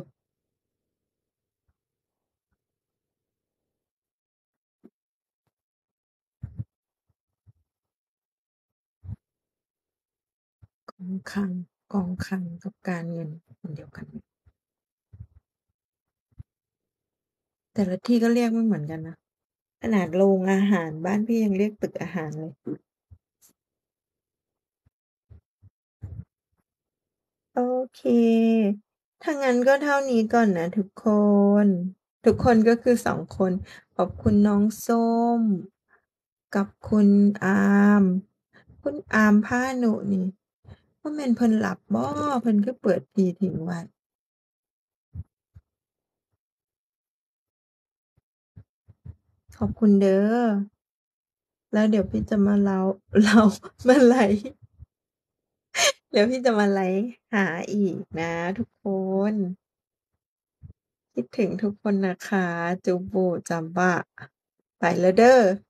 กองคลัง กองคลังกับการเงินอันเดียวกันไหม? แต่ละที่ก็เรียกไม่เหมือนกันนะ ขนาดโรงอาหารบ้านพี่ยังเรียกตึกอาหารเลย โอเค ถ้างั้นก็เท่านี้ก่อนนะทุกคน ทุกคนก็คือ สอง คน ขอบคุณน้องส้ม กับคุณอาม คุณอามพานุนี่ บ่แม่นเพิ่นหลับบ่ เพิ่นคือเปิดพี่ทิ้งไว้ ขอบคุณเด้อ แล้วเดี๋ยวพี่จะมาเลา เลา มาไลฟ์ เดี๋ยวพี่จะมาไลฟ์หาอีกนะทุกคน คิดถึงทุกคนนะคะ จุ๊บบุ จัมบะ ไปแล้วเด้อ